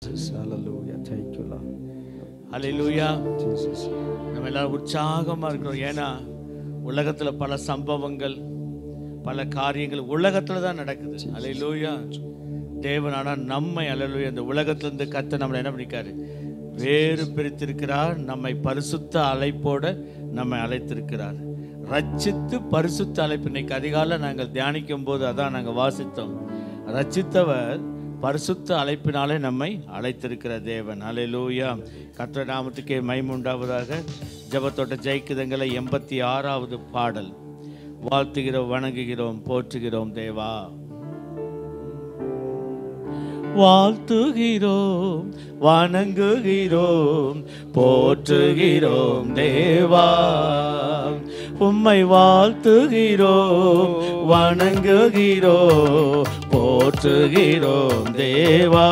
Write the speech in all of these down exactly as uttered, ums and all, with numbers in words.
Hallelujah. Thank you, Lord. Hallelujah. Jesus. நம்ம எல்லாரும் உற்சாகமாக இருக்கிறோம். ஏன்னா உலகத்தில் பல சம்பவங்கள் பல காரியங்கள் உலகத்தில் தான் நடக்குது. ஹல்லேலூயா. தேவன் ஆனால் நம்மை ஹல்லேலூயா இந்த உலகத்திலிருந்து கத்த நம்மளை என்ன பண்ணிக்காரு, வேறு பிரித்திருக்கிறார். நம்மை பரிசுத்த அழைப்போட நம்மை அழைத்திருக்கிறார். ரட்சித்து பரிசுத்த அழைப்பு. இன்னைக்கு அதிகாலை நாங்கள் தியானிக்கும் போது அதான் நாங்கள் வாசித்தோம். ரட்சித்தவர் பரிசுத்த அழைப்பினாலே நம்மை அழைத்திருக்கிற தேவன். ஹல்லேலூயா. கர்த்தர் நாமத்துக்கே மகிமை உண்டாவதாக. ஜெபத்தோட்ட ஜெயிக்குதங்களை எண்பத்தி ஆறாவது பாடல். வாழ்த்துகிறோம், வணங்குகிறோம், போற்றுகிறோம் தேவா. வாழ்த்துகிறோம், வணங்குகிறோம், போற்றுகிறோம் தேவா. உம்மை வாழ்த்துகிறோம், வணங்குகிறோம், போற்றுகிறோம் தேவா.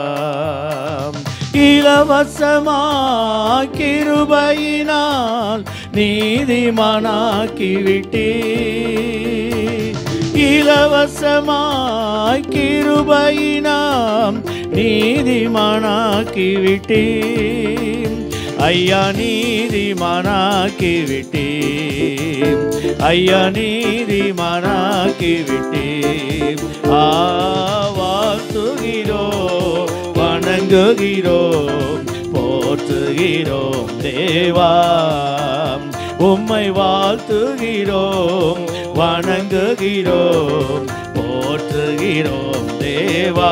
இலவசமாய் கிருபையினால் நீதிமானாக்கி விட்டீர். இலவசமாய் கிருபையினால் நீதிமானாக்கி விட்டீர். ஐயா நீதிமானாக்கி விட்டீர். ஐயா நீதிமானாக்கி விட்டீர். ஆ வாழ்த்துகிறோம், வணங்குகிறோம், போற்றுகிறோம் தேவா. உம்மை வாழ்த்துகிறோம், வணங்குகிறோம், போற்றுகிறோம் தேவா.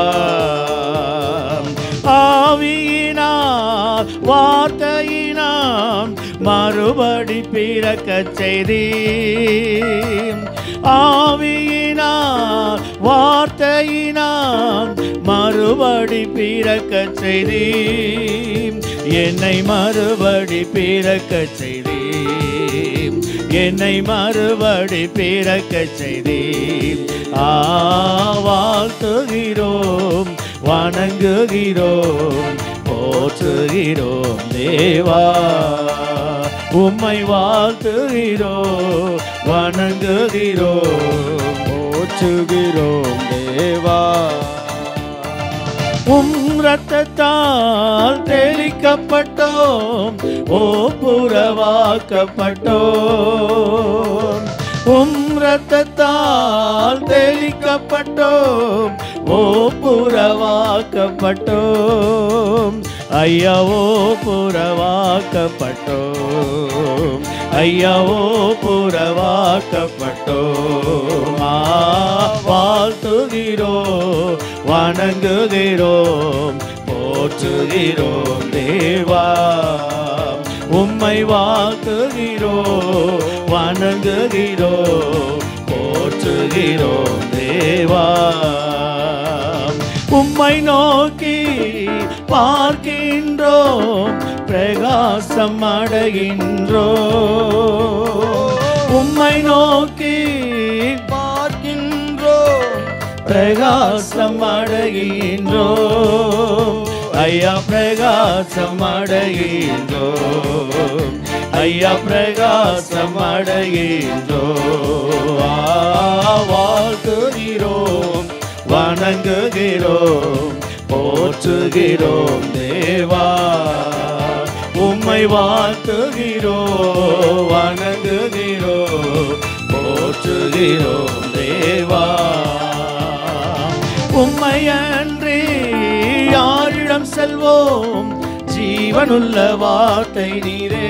ஆவியினால் வார்த்தையினால் மறுபடி பிறக்கச் செய்தீர். ஆவியினால் வார்த்தையினால் மறுபடி பிறக்கச் செய்தீர். என்னை மறுபடி பிறக்கச் செய்தீர். என்னை மறுபடி பிறக்கச் செய்தீர். ஆ வாழ்த்துகிறோம், வணங்குகிறோம், போற்றுகிறோம் தேவா. உம்மை வாழ்த்துகிறோம், வணங்குகிறோம், போற்றுகிறோம் தேவா. உம் இரத்தத்தால் தெளிக்கப்பட்டோம், ஓ புறவாக்கப்பட்டோம். உம் இரத்தத்தால் தெளிக்கப்பட்டோம், ஓ புறவாக்கப்பட்டோம். ஐயா ஓ புறவாக்கப்பட்டோம். ஐயா ஓ புறவாக்கப்பட்டோம். ஆ வாழ்த்துகிறோம், வணங்குகிறோம், போற்றுகிறோம் தேவா. உம்மை வாழ்த்துகிறோம், வணங்குகிறோம், போற்றுகிறோம் தேவா. உம்மை நோக்கி பார்க்கின்றோம், பிரகாசம் அடைகின்றோம். உம்மை நோக்கி பார்க்கின்றோம், பிரகாசம் அடைகின்றோம். ஐயா பிரகாசம் அடைகின்றோம். ஐயா பிரகாசம் அடைகின்றோம். வாழ்த்துகிறோம், வணங்குகிறோம், போற்றுகிறோம் தேவா. உம்மை வாழ்த்துகிறோம், வணங்குகிறோம், போற்றுகிறோம் தேவா. உம்மை அன்றி யாரிடம் செல்வோம், ஜீவனுள்ள வார்த்தை நீரே.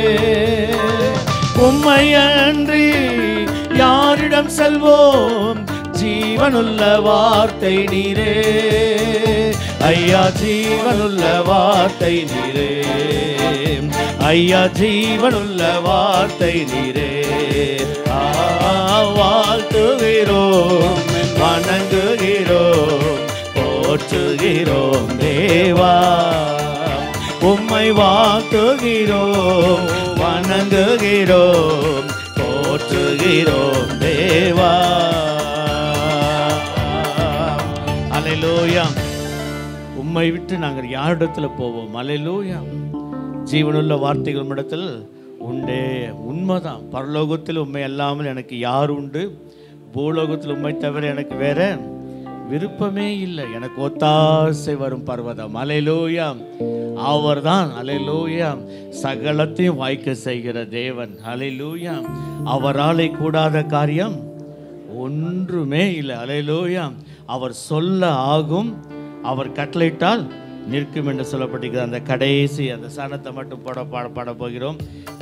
உம்மை அன்றி யாரிடம் செல்வோம், ஜீவனுள்ள வார்த்தை நீரே. ஐயா ஜீவனுள்ள வார்த்தை நீரே. ஐயா ஜீவனுள்ள வார்த்தை நீரே. ஆ வாழ்த்துகிறோம், வணங்குகிறோம், போற்றுகிறோம் தேவா. உம்மை வாழ்த்துகிறோம், வணங்குகிறோம், போற்றுகிறோம் தேவா. அல்லேலூயா. உம்மை விட்டு நாங்கள் யாரிடத்துல போவோம்? அல்லேலூயா. ஜீவனுள்ள வார்த்தைகள் இடத்தில் உண்டே. உண்மைதான். பரலோகத்தில் உண்மை அல்லாமல் எனக்கு யார் உண்டு? பூலோகத்தில் உண்மை தவிர எனக்கு வேற விருப்பமே இல்லை. எனக்கு ஒத்தாசை வரும் பர்வதம். அல்லேலூயா. அவர்தான் அல்லேலூயா சகலத்தையும் வாய்க்க செய்கிற தேவன். அல்லேலூயா. அவராலே கூடாத காரியம் ஒன்றுமே இல்லை. அல்லேலூயா. அவர் சொல்ல ஆகும், அவர் கட்டளையிட்டால் நிற்கும் என்று சொல்லப்பட்டிருக்கிற அந்த கடைசி அந்த சனத்தை மட்டும் பாட பாட பாட போகிறோம்.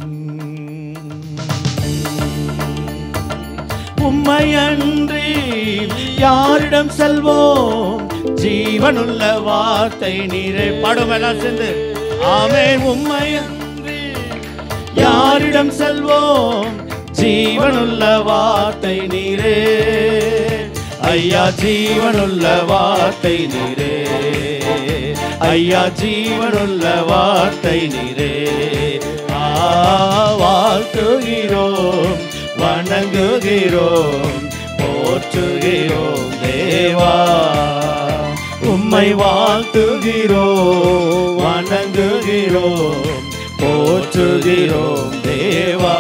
உம்மையன்றி யாரிடம் செல்வோம், ஜீவனுள்ள வார்த்தை நீரே. பாடுமெல்லாம் சேர்ந்து ஆமென். உம்மையன்றி யாரிடம் செல்வோம், ஜீவனுள்ள வார்த்தை நீரே. ஐயா ஜீவனுள்ள வார்த்தை நீரே, ஐயா ஜீவனுள்ள வார்த்தை நீரே. ஆ வாழ்த்துகிறோம், வணங்குகிறோம், போற்றுகிறோம் தேவா. உம்மை வாழ்த்துகிறோம், வணங்குகிறோம், போற்றுகிறோம் தேவா.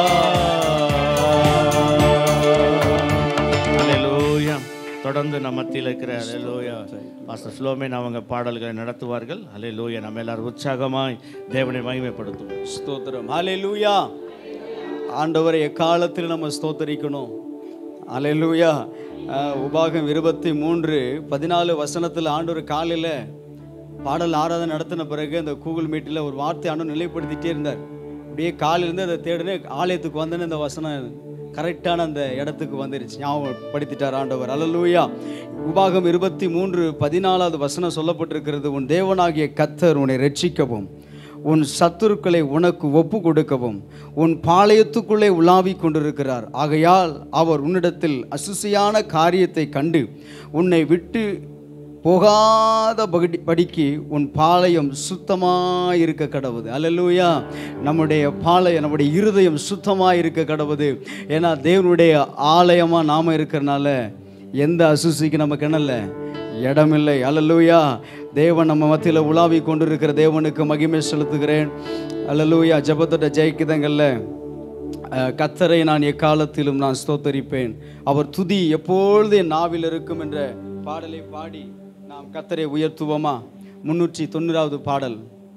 அல்லேலூயா. தொடர்ந்து நம்ம மத்தியில் இருக்கிற அல்லேலூயா பாஸ்டர் ஃப்ளோமேன் அவங்க பாடல்களை நடத்துவார்கள். அல்லேலூயா. நம்ம எல்லாரும் உற்சாகமாய் தேவனை மகிமைப்படுத்துவோம். ஸ்தோத்திரம். அல்லேலூயா. ஆண்டவரை எக்காலத்தில் நம்ம ஸ்தோத்தரிக்கணும். அல்லேலூயா. உபாகம் இருபத்தி மூன்று பதினாலு வசனத்தில் ஆண்டவர் காலையில் பாடல் ஆராதனை நடத்தின பிறகு அந்த கூகுள் மீட்டில் ஒரு வார்த்தை ஆண்டவர் நிலைப்படுத்திட்டே இருந்தார். அப்படியே காலையிலேருந்து அதை தேடினே ஆலயத்துக்கு வந்தேன்னு இந்த வசனம் கரெக்டான அந்த இடத்துக்கு வந்துருச்சு, ஞாபகப்படுத்திட்டார் ஆண்டவர். அல்லேலூயா. உபாகம் இருபத்தி மூன்று பதினாலாவது வசனம் சொல்லப்பட்டிருக்கிறது, உன் தேவனாகிய கர்த்தர் உன்னை ரட்சிக்கவும், உன் சத்துருக்களை உனக்கு ஒப்பு கொடுக்கவும் உன் பாளையத்துக்குள்ளே உலாவி கொண்டிருக்கிறார். ஆகையால் அவர் உன்னிடத்தில் அசுசியான காரியத்தை கண்டு உன்னை விட்டு போகாத படிக்கு உன் பாளையம் சுத்தமாக இருக்க கடவுது. அல்லேலூயா. நம்முடைய பாளையம், நம்முடைய இருதயம் சுத்தமாக இருக்க கடவுது. ஏன்னா தேவனுடைய ஆலயமாக நாம் இருக்கிறனால எந்த அசுசிக்கு நமக்கு என்னல்ல இடமில்லை. அல்லேலூயா. தேவன் நம்ம மத்தியில் உலாவி கொண்டிருக்கிற தேவனுக்கு மகிமை செலுத்துகிறேன். அல்லேலூயா. ஜெபத்தோட ஜெயிக்குதங்கள்ல கர்த்தரை நான் எக்காலத்திலும் நான் ஸ்தோத்தரிப்பேன், அவர் துதி எப்பொழுது என் நாவில் இருக்கும் என்ற பாடலை பாடி நாம் கர்த்தரை உயர்த்துவோமா? முன்னூற்றி தொண்ணூறாவது பாடல்.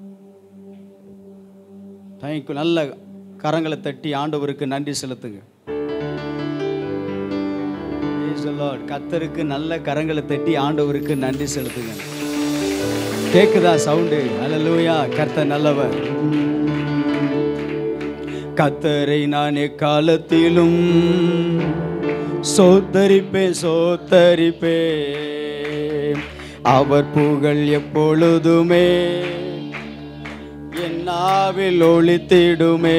தேங்க்யூ. நல்ல கரங்களை தட்டி ஆண்டவருக்கு நன்றி செலுத்துங்க. கர்த்தருக்கு நல்ல கரங்களை தட்டி ஆண்டவருக்கு நன்றி செலுத்துங்க. கேக்குதா சவுண்டு? அல்லேலூயா. கர்த்தர் நல்லவர். கர்த்தரை நான் எக்காலத்திலும் சோத்தரிப்பே சோத்தரிப்பே, அவர் புகழ் எப்பொழுதுமே என் நாவில் ஒலித்திடுமே.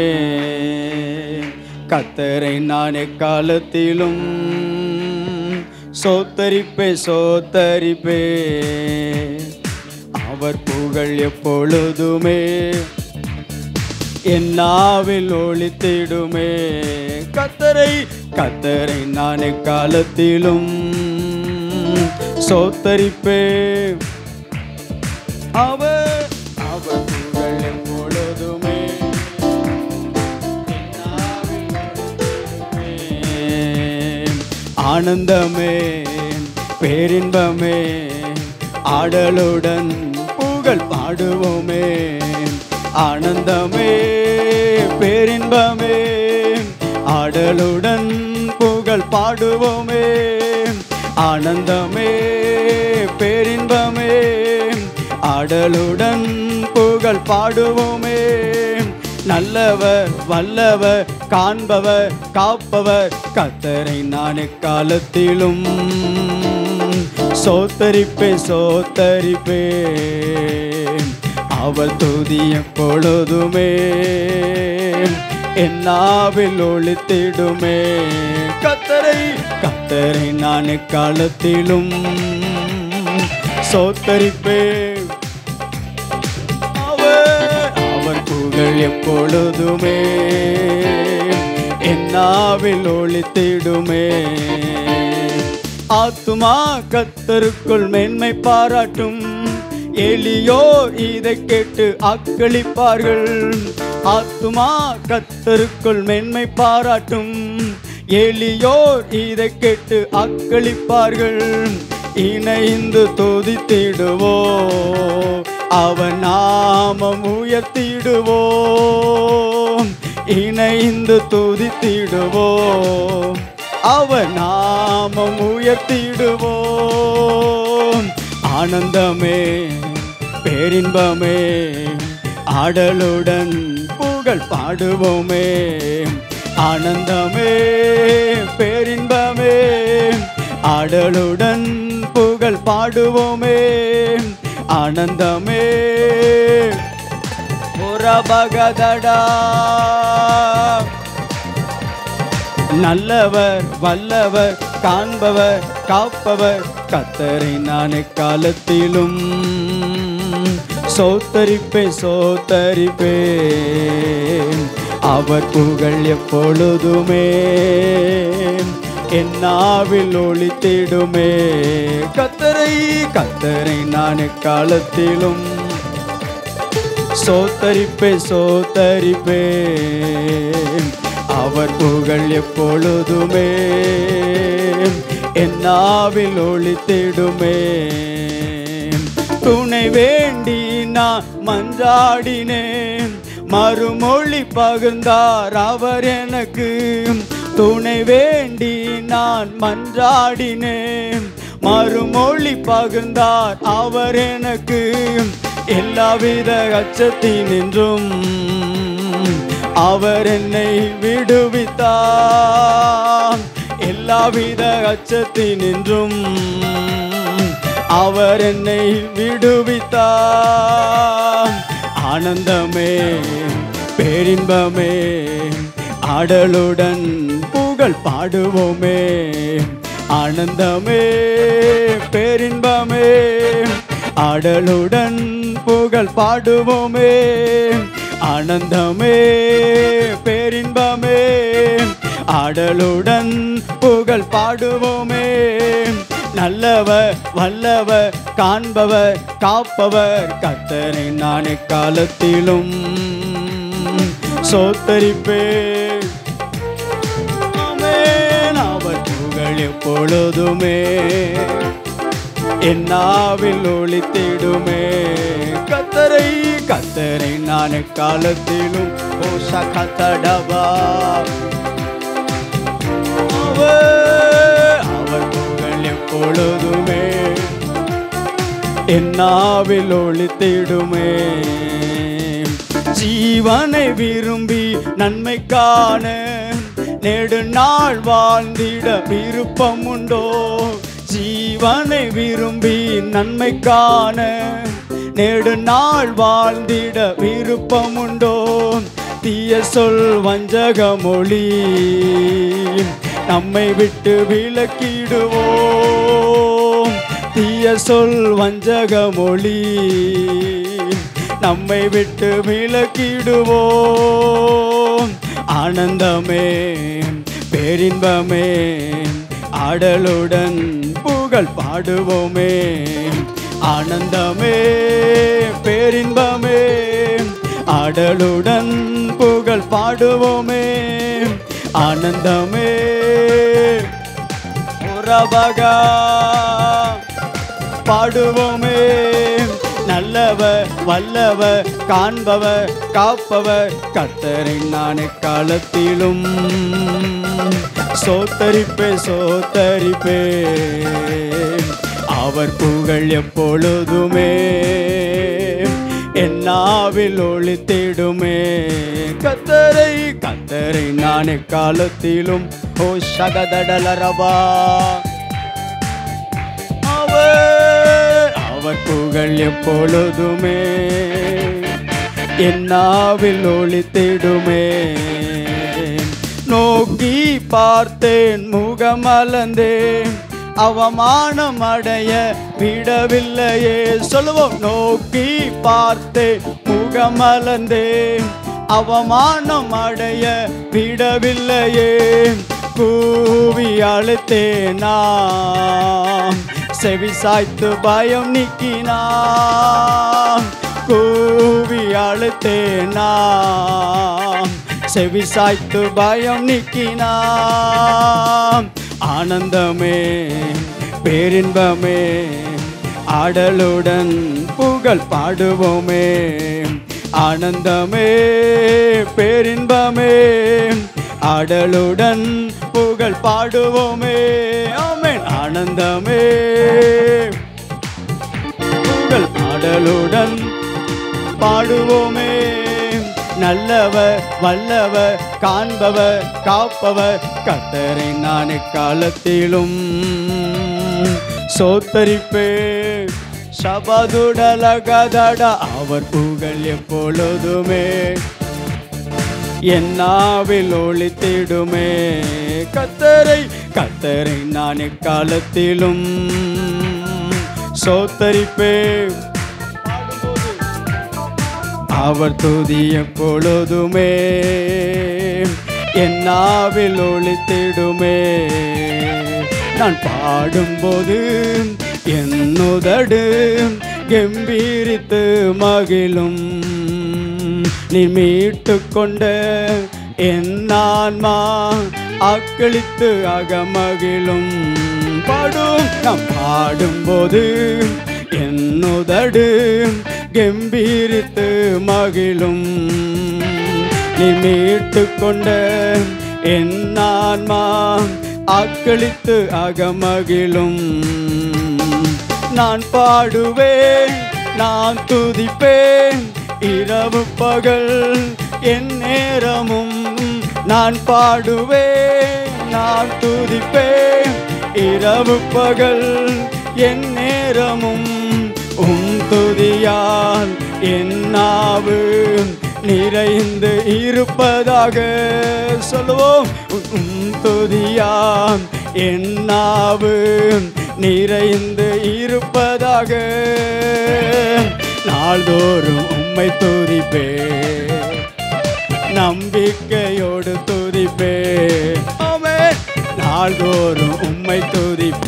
கர்த்தரை நான் எக்காலத்திலும் சோத்தரிப்பே சோத்தரிப்பே, அவர் புகழ் எப்பொழுதுமே என் நாவில் ஒலித்திடுமே. கர்த்தரை கர்த்தரை நான் எக்காலத்திலும் சோத்தரிப்பே, அவர் அவர் புகழ் எப்பொழுதுமே என் நாவில் ஒலித்திடுமே. ஆனந்தமே பேரின்பமே ஆடலுடன் புகழ் பாடுவோமே. ஆனந்தமே பேரின்பமே ஆடலுடன் புகழ் பாடுவோமே. ஆனந்தமே பேரின்பமே ஆடலுடன் புகழ் பாடுவோமே. நல்லவர் வல்லவர் காண்பவர் காப்பவர் கர்த்தரை நான் எக்காலத்திலும் சோத்தரிப்பே சோத்தரிப்பே, அவர் துதி எப்பொழுதுமே என் நாவில் ஒலித்திடுமே. கர்த்தரை கர்த்தரை நான் எக்காலத்திலும் சோத்தரிப்பே, அவர் அவர் புகழ் எப்பொழுதுமே என் நாவில் ஒலித்திடுமே. ஆத்துமா கர்த்தருக்குள் மேன்மை பாராட்டும், எளியோர் இதை கேட்டு அக்களிப்பார்கள். ஆத்துமா கர்த்தருக்குள் மேன்மை பாராட்டும், எளியோர் இதை கேட்டு அக்களிப்பார்கள். இணைந்து துதித்திடுவோம், அவன் நாமம் உயர்த்திடுவோம். இணைந்து துதித்திடுவோம், அவன் நாமம் உயர்த்திடுவோம். ஆனந்தமே பேரின்பமே ஆடலுடன் புகழ் பாடுவோமே. ஆனந்தமே பேரின்பமே ஆடலுடன் புகழ் பாடுவோமே. ஆனந்தமே புறபகதடா. நல்லவர் வல்லவர் காண்பவர் காப்பவர் கர்த்தரை நான் எக்காலத்திலும் சோத்தரிப்பேன் சோத்தரிப்பேன். அவர் புகழ் எப்பொழுதுமே என் நாவில் ஒலித்திடுமே. கர்த்தரை கர்த்தரை நான் எக்காலத்திலும் சோத்தரிப்பேன் சோத்தரிப்பேன். அவர் புகழ் எப்பொழுதுமே என் நாவில் ஒலித்திடுமே. துணை வேண்டி நான் மன்றாடினேன், மறுமொழி பகிர்ந்தார் அவர் எனக்கு. துணை வேண்டி நான் மன்றாடினேன், மறுமொழி பகிர்ந்தார் அவர் எனக்கு. எல்லாவித அச்சத்தினின்றும் அவர் என்னை விடுவித்தார். எல்லாவித அச்சத்தினின்றும் அவர் என்னை விடுவித்தார். ஆனந்தமே பேரின்பமே ஆடலுடன் புகழ் பாடுவோமே. ஆனந்தமே பேரின்பமே ஆடலுடன் புகழ் பாடுவோமே. ஆனந்தமே பேரின்பமே ஆடலுடன் புகழ் பாடுவோமே. நல்லவர் வல்லவர் காண்பவர் காப்பவர் கர்த்தரை நான் எக்காலத்திலும் சோத்தரிப்பேன். ஆமென். அவர் புகழ் எப்பொழுதுமே என் நாவில் ஒலித்திடுமே. கர்த்தரை கர்த்தரை நான் எக்காலத்திலும் ஓ சகதடவா. அவர் புகழ் எப்பொழுதுமே என் நாவில் ஒலித்திடுமே. ஜீவனை விரும்பி நன்மை காண நெடு நாள் வாழ்ந்திட விருப்பம் உண்டோ? ஜீவனை விரும்பி நன்மை காண நெடு நாள் வாழ்ந்திட விருப்பம் உண்டோ? தீய சொல் வஞ்சக மொழி நம்மை விட்டு விலக்கிடுவோம். தீய சொல் வஞ்சக மொழி நம்மை விட்டு விலக்கிடுவோம். ஆனந்தமே பேரின்பமே ஆடலுடன் புகழ் பாடுவோமே. ஆனந்தமே பேரின்பமே ஆடலுடன் புகழ் பாடுவோமே. ஆனந்தமே உறவகா பாடுவோமே. நல்லவர் வல்லவர் காண்பவர் காப்பவர் கர்த்தரை நான் எக்காலத்திலும் சோத்தரிப்பே சோத்தரிப்பே. அவர் புகழ் எப்பொழுதுமே என் நாவில் ஒலித்திடுமே. கர்த்தரை கர்த்தரை நான் எக்காலத்திலும் ஓ சகதடலரவா. அவர் அவர் புகழ் எப்பொழுதுமே என் நாவில் ஒலித்திடுமே. நோக்கி பார்த்தேன் முகமலர்ந்தேன் அவமானம் அடைய விடவில்லையே. சொல்லுவோம். நோக்கி பார்த்தேன் முகமலர்ந்தேன் அவமானம் அடைய விடவில்லையே. கூவி அழைத்தேனாம் செவி சாய்த்து பயம் நீக்கினாம். கூவி அழைத்தேனாம் செவி சாய்த்து பயம் நீக்கினாம். ஆனந்தமே பேரின்பமே ஆடலுடன் புகழ் பாடுவோமே. ஆனந்தமே பேரின்பமே ஆடலுடன் புகழ் பாடுவோமே. ஆமென். ஆனந்தமே புகழ் ஆடலுடன் பாடுவோமே. நல்லவர் வல்லவர் காண்பவர் காப்பவர் கர்த்தரை நான் எக்காலத்திலும் சோத்தரிப்பே. சபதுடலகதட அவர் புகழ் எப்பொழுதுமே என் நாவில் ஒளித்திடுமே. கர்த்தரை கர்த்தரை நான் எக்காலத்திலும் சோத்தரிப்பே. அவர் துதி எப்பொழுதுமே என் நாவில் ஒளித்திடுமே. நான் பாடும்போது என் உதடு கம்பீரித்து மகிழும். நீ மீட்டு கொண்ட என் ஆன்மா அக்களித்து அகமகிழும். பாடும் நாம் பாடும்போது என் உதடு கம்பீரித்து மகிழும். நீ மீட்டு கொண்ட என் ஆன்மா அக்களித்து அகமகிழும். நான் பாடுவேன் நான் துதிப்பேன் இரவு பகல் என் நேரமும். நான் பாடுவேன் நான் துதிப்பேன் இரவு பகல் என் நேரமும். உம் துதியால் என் நாவு நிறைந்து இருப்பதாக சொல்லுவோம். உம் துதியால் என் நாவு நிறைந்து இருப்பதாக. நாள்தோறும் உம்மை துதிப்பே நம்பிக்கையோடு துதிப்பே. ஆமென். நாள்தோறும் உம்மை துதிப்பே.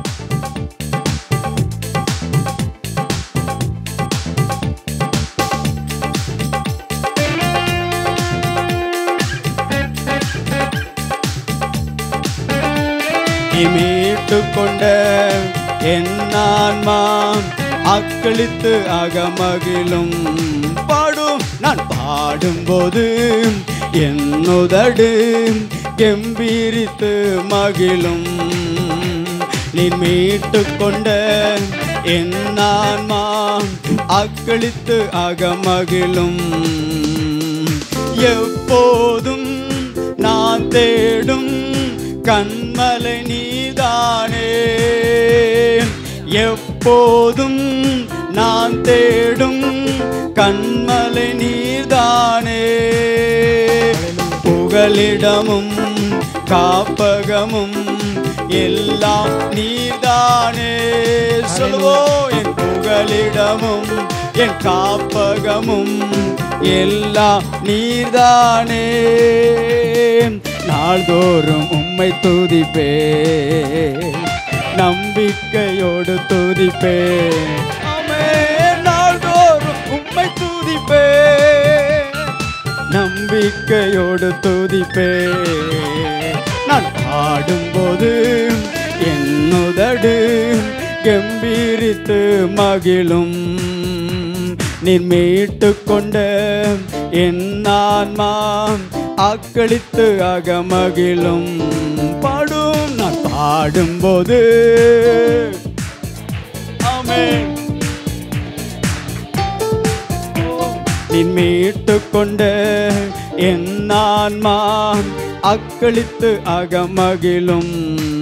மீட்டு கொண்ட என் ஆன்மா அக்களித்து அகமகிழும். பாடும் நான் பாடும்போது என் உதடு கம்பீரித்து மகிழும். நீ மீட்டு கொண்ட என் ஆன்மா அக்களித்து அகமகிழும். எப்போதும் நான் தேடும் கண்மலை நீதானே. எப்போதும் நான் தேடும் கண்மலை நீதானே. புகலிடமும் காப்பகமும் எல்லாம் நீதானே. சொல்லுவோம். என் புகலிடமும் என் காப்பகமும் எல்லாம் நீதானே. நாள்தோறும் உம்மை துதிப்பே நம்பிக்கையோடு துதிப்பே. ஆமென். நாள்தோறும் உம்மை துதிப்பே நம்பிக்கையோடு துதிப்பே. நான் பாடும்போது என் உதடு கம்பீரித்து மகிழும். நீர் மீட்டு கொண்ட என் ஆன்மா அக்களித்து அகமகிழும். பாடும் நான் பாடும்போது. ஆமென். நீர் மீட்டு கொண்ட என் ஆன்மா அக்களித்து அகமகிழும்.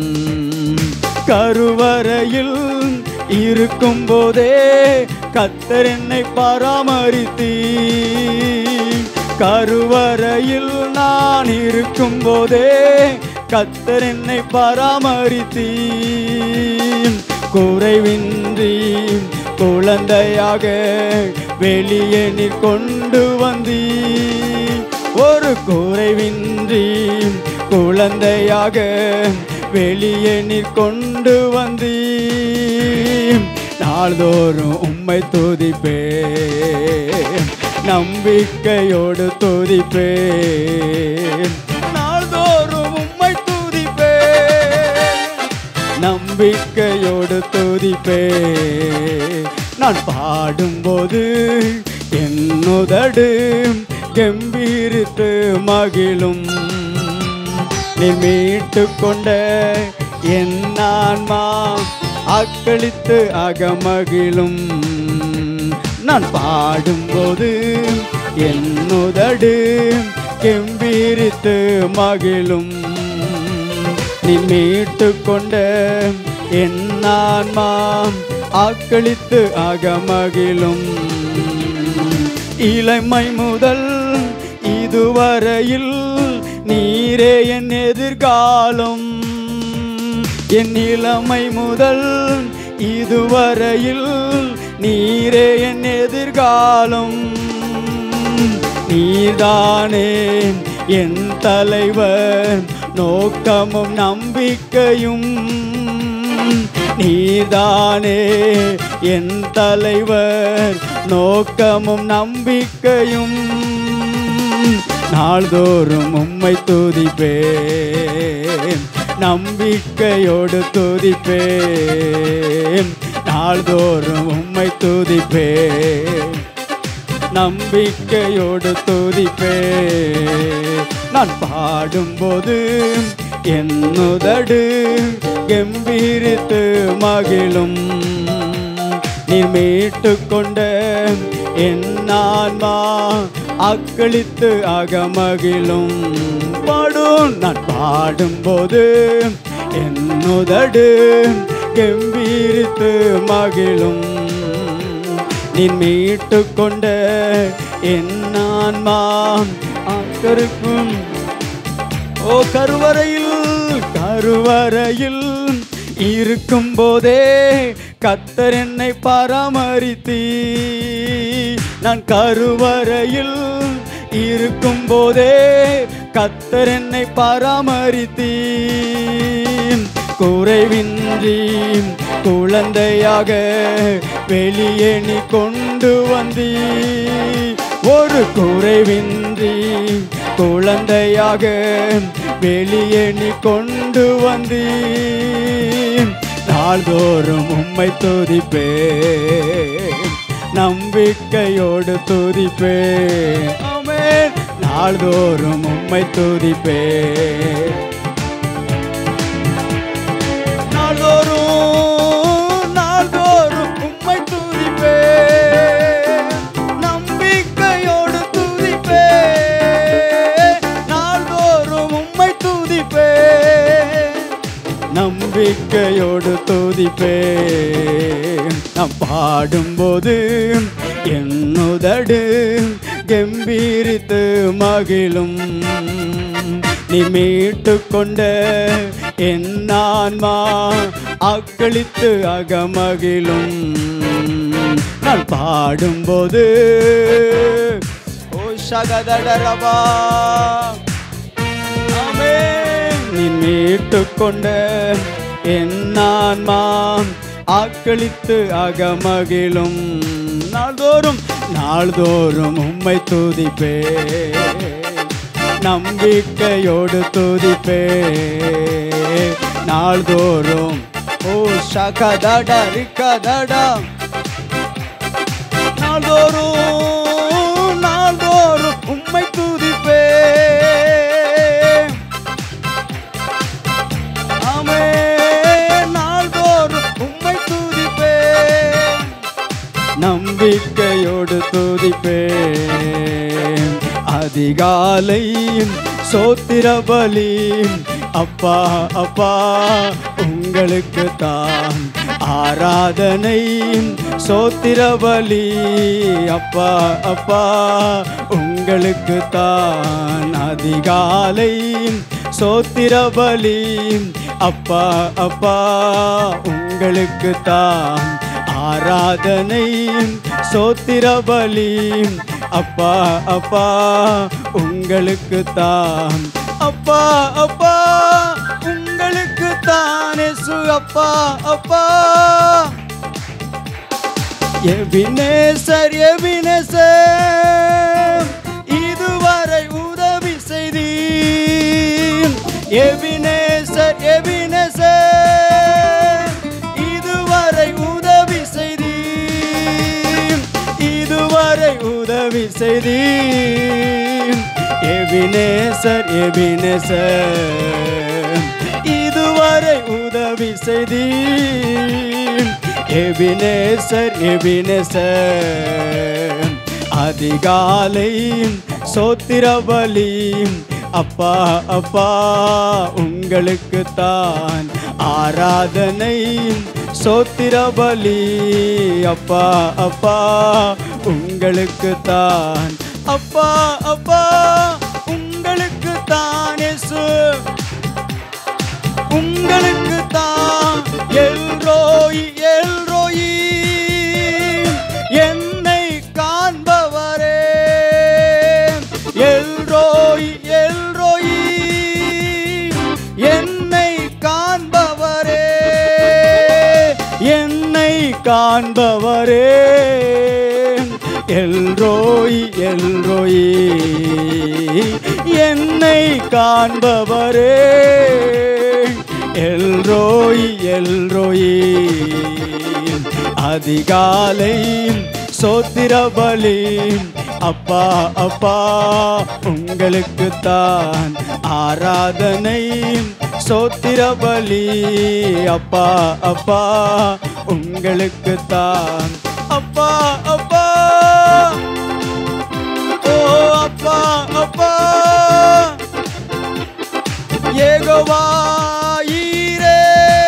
கருவறையில் இருக்கும் போதே கர்த்தர் என்னை பராமரித்தீ. கருவறையில் நான் இருக்கும் போதே கர்த்தர் என்னை பராமரித்தீ. குறைவின்றி குழந்தையாக வெளியே நீர் கொண்டு வந்தீ. ஒரு குறைவின்றி குழந்தையாக வெளியே நீர் கொண்டு வந்தீ. நாள்தோறும் உம்மை துதிப்பே நம்பிக்கையோடு துதிப்பே. நாள்தோறும் உம்மை துதிப்பே நம்பிக்கை நம்பிக்கையோடு துதிப்பே. நான் பாடும்போது என்னுதடு கம்பீரித்து மகிழும். நீ மீட்டு கொண்ட என் ஆன்மா அக்களித்து அகமகிழும். நான் பாடும்போது என்னுதடு கம்பீரித்து மகிழும். நீ மீட்டு கொண்ட என் ஆன்மா அக்களித்து அகமகிழும். இளமை முதல் இதுவரையில் நீரே என் எதிர்காலம். என் இளமை முதல் இதுவரையில் நீரே என் எதிர்காலம். நீதானே என் தலைவர், நோக்கமும் நம்பிக்கையும். நீதானே என் தலைவர், நோக்கமும் நம்பிக்கையும். நாள்தோறும் உம்மை துதிப்பேன், நம்பிக்கையோடு துதிப்பேன். நாள்தோறும் உம்மை துதிப்பேன், நம்பிக்கையோடு துதிப்பேன். நான் பாடும்போது என்னுதடு கம்பீரித்து மகிழும். நீ மீட்டு கொண்ட என் ஆன்மா அக்களித்து அகமகிழும். பாடும் நான் பாடும்போது என்னுதடு கம்பீரித்து மகிழும். நீ மீட்டு கொண்ட என் ஆன்மா அக்கருக்கும். ஓ கருவறையில் கருவறையில் இருக்கும் போதே கர்த்தர் என்னை பராமரித்தீ. நான் கருவறையில் இருக்கும் போதே கர்த்தர் என்னை பராமரித்தீ. குறைவின்றி குழந்தையாக வெளியே நீ கொண்டு வந்தீ. ஒரு குறைவின்றி குழந்தையாக வெளியே நீ கொண்டு வந்தீ. நாள்தோறும் உம்மை துதிப்பேன், நம்பிக்கையோடு துதிப்பேன். ஆமென். நாள்தோறும் உம்மை துதிப்பேன். நாள்தோறும் நாள்தோறும் உம்மை துதிப்பேன், நம்பிக்கையோடு துதிப்பேன். நாள்தோறும் உம்மை துதிப்பேன், நம்பிக்கையோடு துதிப்பேன். நான் பாடும்போது என்னுதடு கம்பீரித்து மகிழும். நீ மீட்டு கொண்ட என் ஆன்மா அக்களித்து அகமகிழும். நான் பாடும்போது ஓ சகதடரபா ஆமென். நீ மீட்டு கொண்ட என் ஆன்மா அக்களித்து அகமகிழும். நாள்தோறும் நாள்தோறும் உம்மை துதிப்பேன், நம்பிக்கையோடு துதிப்பேன். நாள்தோறும் ஓ சகதட ரிக்கதடா. நாள்தோறும் நாள்தோறும் உம்மை துதிப்பேன். ஆமென். நாள்தோறும் உம்மை துதிப்பேன், நம்பிக்கையோடு துதிப்பேன். அதிகாலை சோத்திர பலி அப்பா அப்பா உங்களுக்கு தான் ஆராதனை. சோத்திர பலி அப்பா அப்பா உங்களுக்கு தான் அதிகாலை. சோத்திர பலி அப்பா அப்பா உங்களுக்கு தான் ஆராதனை. சோத்திர பலி அப்பா அப்பா உங்களுக்கு தான். அப்பா அப்பா உங்களுக்கு தானே சு அப்பா அப்பா. எபினேசர் எபினேசர் இதுவரை உதவி செய்தீர். எபினேசர் எபினேசர் உதவி செய்தீர். எபினேசர் எபினேசர் இதுவரை உதவி செய்தீர். எபினேசர் எபினேசர் அதிகாலை சோத்திர பலி அப்பா அப்பா உங்களுக்கு தான் ஆராதனை சோத்திர பலி அப்பா அப்பா உங்களுக்கு தான் அப்பா அப்பா உங்களுக்கு தான் இயேசு உங்களுக்கு தான் எல்ரோயி எல்ரோயி என்னை காண்பவரே எல்ரோயி எல்ரோயி என்னை காண்பவரே என்னை காண்பவரே எல்ரோயி எல்ரோயி என்னை காண்பவரே எல்ரோயி எல்ரோயி அதிகாலை சோத்திர பலி அப்பா அப்பா உங்களுக்கு தான் ஆராதனை சோத்திர பலி அப்பா அப்பா உங்களுக்கு தான் அப்பா அப்பா ஓ அப்பா அப்பா யெகோவா ஈரே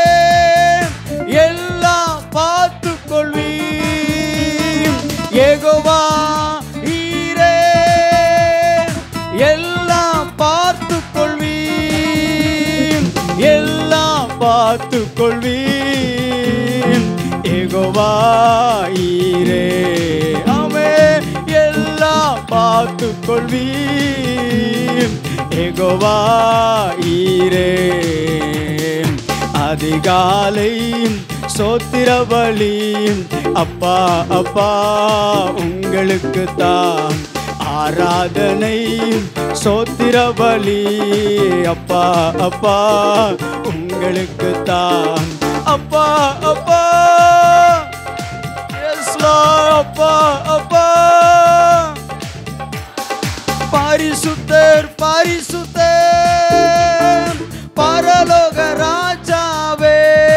எல்லாம் பார்த்துக் கொள்வீர். யெகோவா ஈரே எல்லாம் பார்த்துக் கொள்வீர். எல்லாம் பார்த்துக் கொள்வீர். யெகோவா ஈரே ஆமென் எல்லாம் பார்த்துக் கொள்வீர். யெகோவா ஈரே அதிகாலை சோத்திர பலி அப்பா அப்பா உங்களுக்கு தான் ஆராதனை சோத்திர பலி அப்பா அப்பா உங்களுக்கு தான் அப்பா அப்பா எஸ் லார்ட் அப்பா அப்பா பரிசுத்தர் பரிசுத்தர் பரலோக ராஜாவே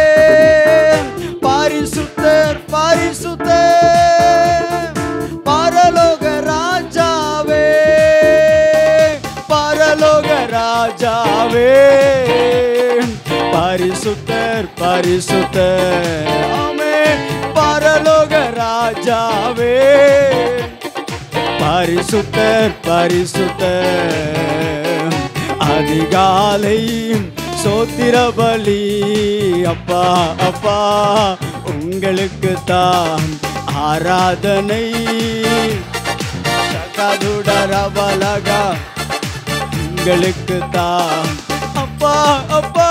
பரிசுத்தர் பரிசுத்தர் பரலோக ராஜாவே பரலோக ராஜாவே பரிசுத்தர் பரிசுத்தர் ஆமென் பரலோக ராஜாவே பரிசுத்தர் பரிசுத்தர் அதிகாலை சோத்திர பலி அப்பா அப்பா உங்களுக்கு தான் ஆராதனை சகதுடரபலகா உங்களுக்கு தான் அப்பா அப்பா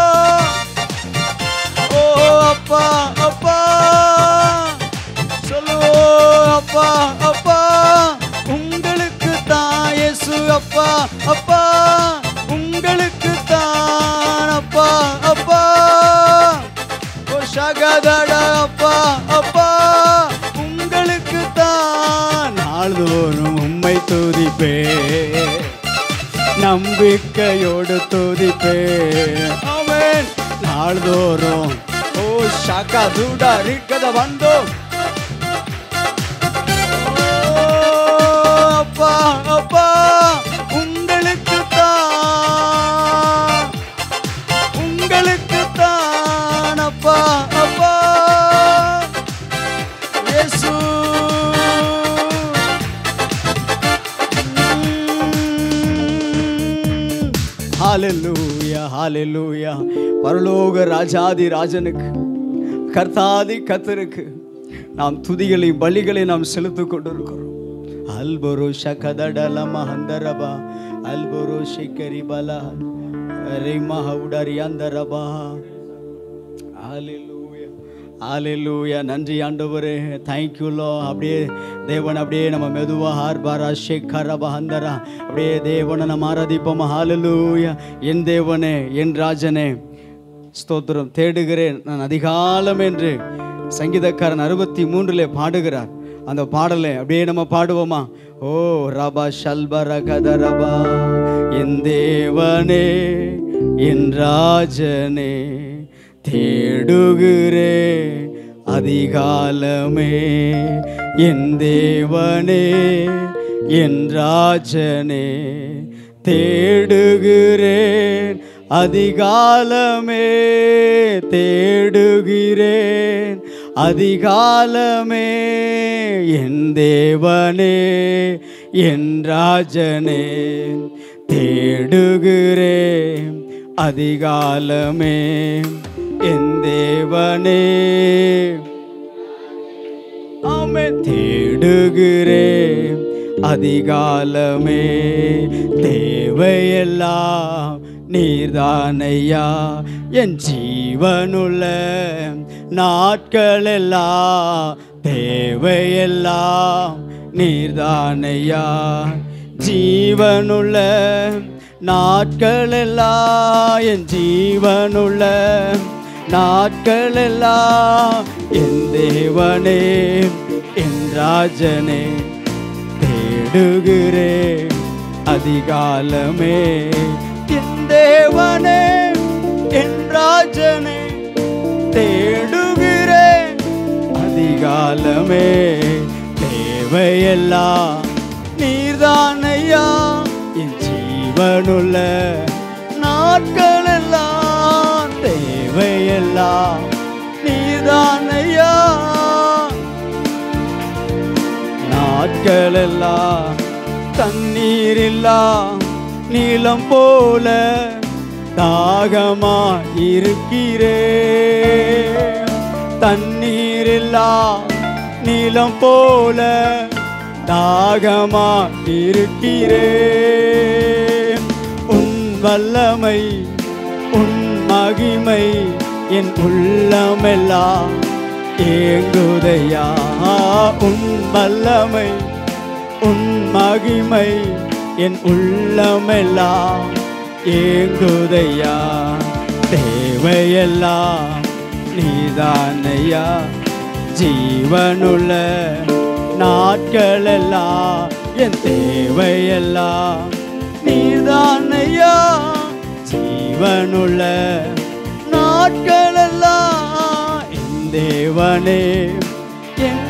ஓ அப்பா அப்பா சொல்லுவோ அப்பா அப்பா உங்களுக்கு தான் இயேசு அப்பா அப்பா உங்களுக்கு தான் அப்பா அப்பா ஓ சகதட அப்பா அப்பா உங்களுக்கு தான் நாள்தோறும் உம்மை துதிப்பே நம்பிக்கையோடு துதிப்பே ஆமென் நாள்தோறும் ஓ சகதுட ரிக்கத வந்தோம் அப்பா அப்பா உங்களுக்கு தான் உங்களுக்கு தான் அப்பா அப்பா இயேசு ஹalleluya ஹalleluya பரலோக ராஜாதி ராஜனுக்கு கர்த்தாதி கர்த்தருக்கு நாம் துதிகளை பலிகளை நாம் செலுத்திக் கொண்டிருக்கிறோம். அல்பொரு ஷகதடல மஹந்தரபா அல்பொரு ஷிகரிபலா ரிமஹவுடரி அந்தரபா ஹalleluya ஹalleluya நன்றி ஆண்டவரே thank you lord அப்படியே தேவன் அப்படியே நம்ம மெதுவா ஹார்பாரா ஷேகரபா அந்தரா அப்படியே தேவனை நம்ம ஆராதிப்போம். ஹalleluya என் தேவனே என் ராஜனே ஸ்தோத்திரம் தேடுகிறேன் நான் அதிகாலம் என்று சங்கீதக்காரன் அறுபத்தி மூன்றிலே பாடுகிறார். அந்த பாடலை அப்படியே நம்ம பாடுவோமா? ஓ ரபா ஷல்பர கதரபா, என் தேவனே என் ராஜனே தேடுகிறே அதிகாலமே, என் தேவனே என் ராஜனே தேடுகிறேன் அதிகாலமே, தேடுகிறேன் அதிகாலமே, என் தேவனே என் ராஜனே தேடுகிறேன் அதிகாலமே, என் தேவனே ஆமென் தேடுகிறேன் அதிகாலமே. தேவையெல்லாம் நீர்தானையா, என் ஜீவனுள்ள நாட்களெல்லாம் தேவையெல்லாம் நீர்தானையா, ஜீவனுள்ள நாட்களெல்லாம் என் ஜீவனுள்ள நாட்களெல்லாம் என் தேவனே என் ராஜனே தேடுகிறேன் அதிகாலமே, என் தேவனே என் ராஜனே தேடுகிறேன் அதிகாலமே. தேவையெல்லாம் நீர்தானையா, என் ஜீவனுள்ள நாட்களெல்லாம் தேவையெல்லாம் நீர்தானையா, நாட்களெல்லாம் தண்ணீரில்லா நீலம் போல தாகமா இருக்கிறேன், தண்ணீரில்லா நீலம் போல தாகமா இருக்கிறேன். உன் வல்லமை உன் மகிமை என் உள்ளமெல்லாம் ஏங்குதையா, உன் வல்லமை உன் மகிமை என் உள்ளமெல்லாம் ஏங்குதையா, தேவையெல்லாம் நீதானையா, ஜீவனுள்ள நாட்களெல்லாம் என் தேவையெல்லாம் நீதானையா, ஜீவனுள்ள நாட்களெல்லாம் என் தேவனே என்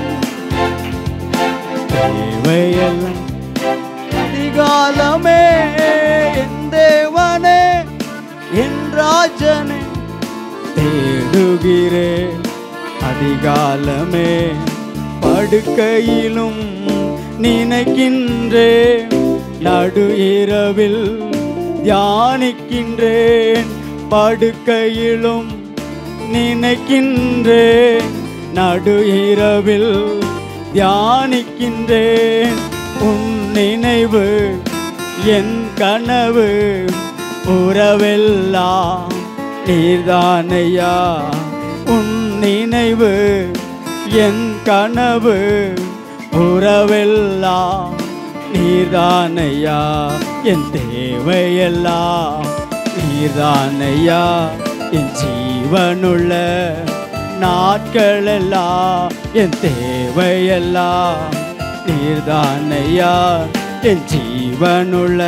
தேவையெல்லாம் அதிகாலமே, என் தேவனே என் ராஜனே தேடுகிறேன் அதிகாலமே. படுக்கையிலும் நினைக்கின்றேன், நடு இரவில் தியானிக்கின்றேன், படுக்கையிலும் நினைக்கின்றேன், நடு இரவில் தியானிக்கின்றேன். உன் நினைவு என் கனவு, உறவெல்லாம் நீர்தானையா, உன் நினைவு என் கனவு, உறவெல்லாம் நீர்தானையா, என் தேவையெல்லாம் நீர்தானையா, என் ஜீவனுள்ள நாட்களெல்லாம் என் தேவையெல்லாம் நீர்தானையா, என் ஜீவனுள்ள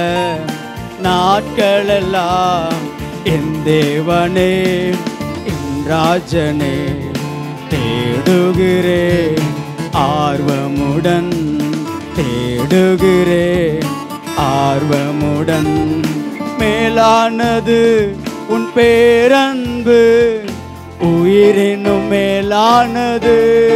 நாட்களெல்லாம் என் தேவனே என் ராஜனே தேடுகிறேன் ஆர்வமுடன், தேடுகிறேன் ஆர்வமுடன். மேலானது உன் பேரன்பு, உயிரினும் மேலானது,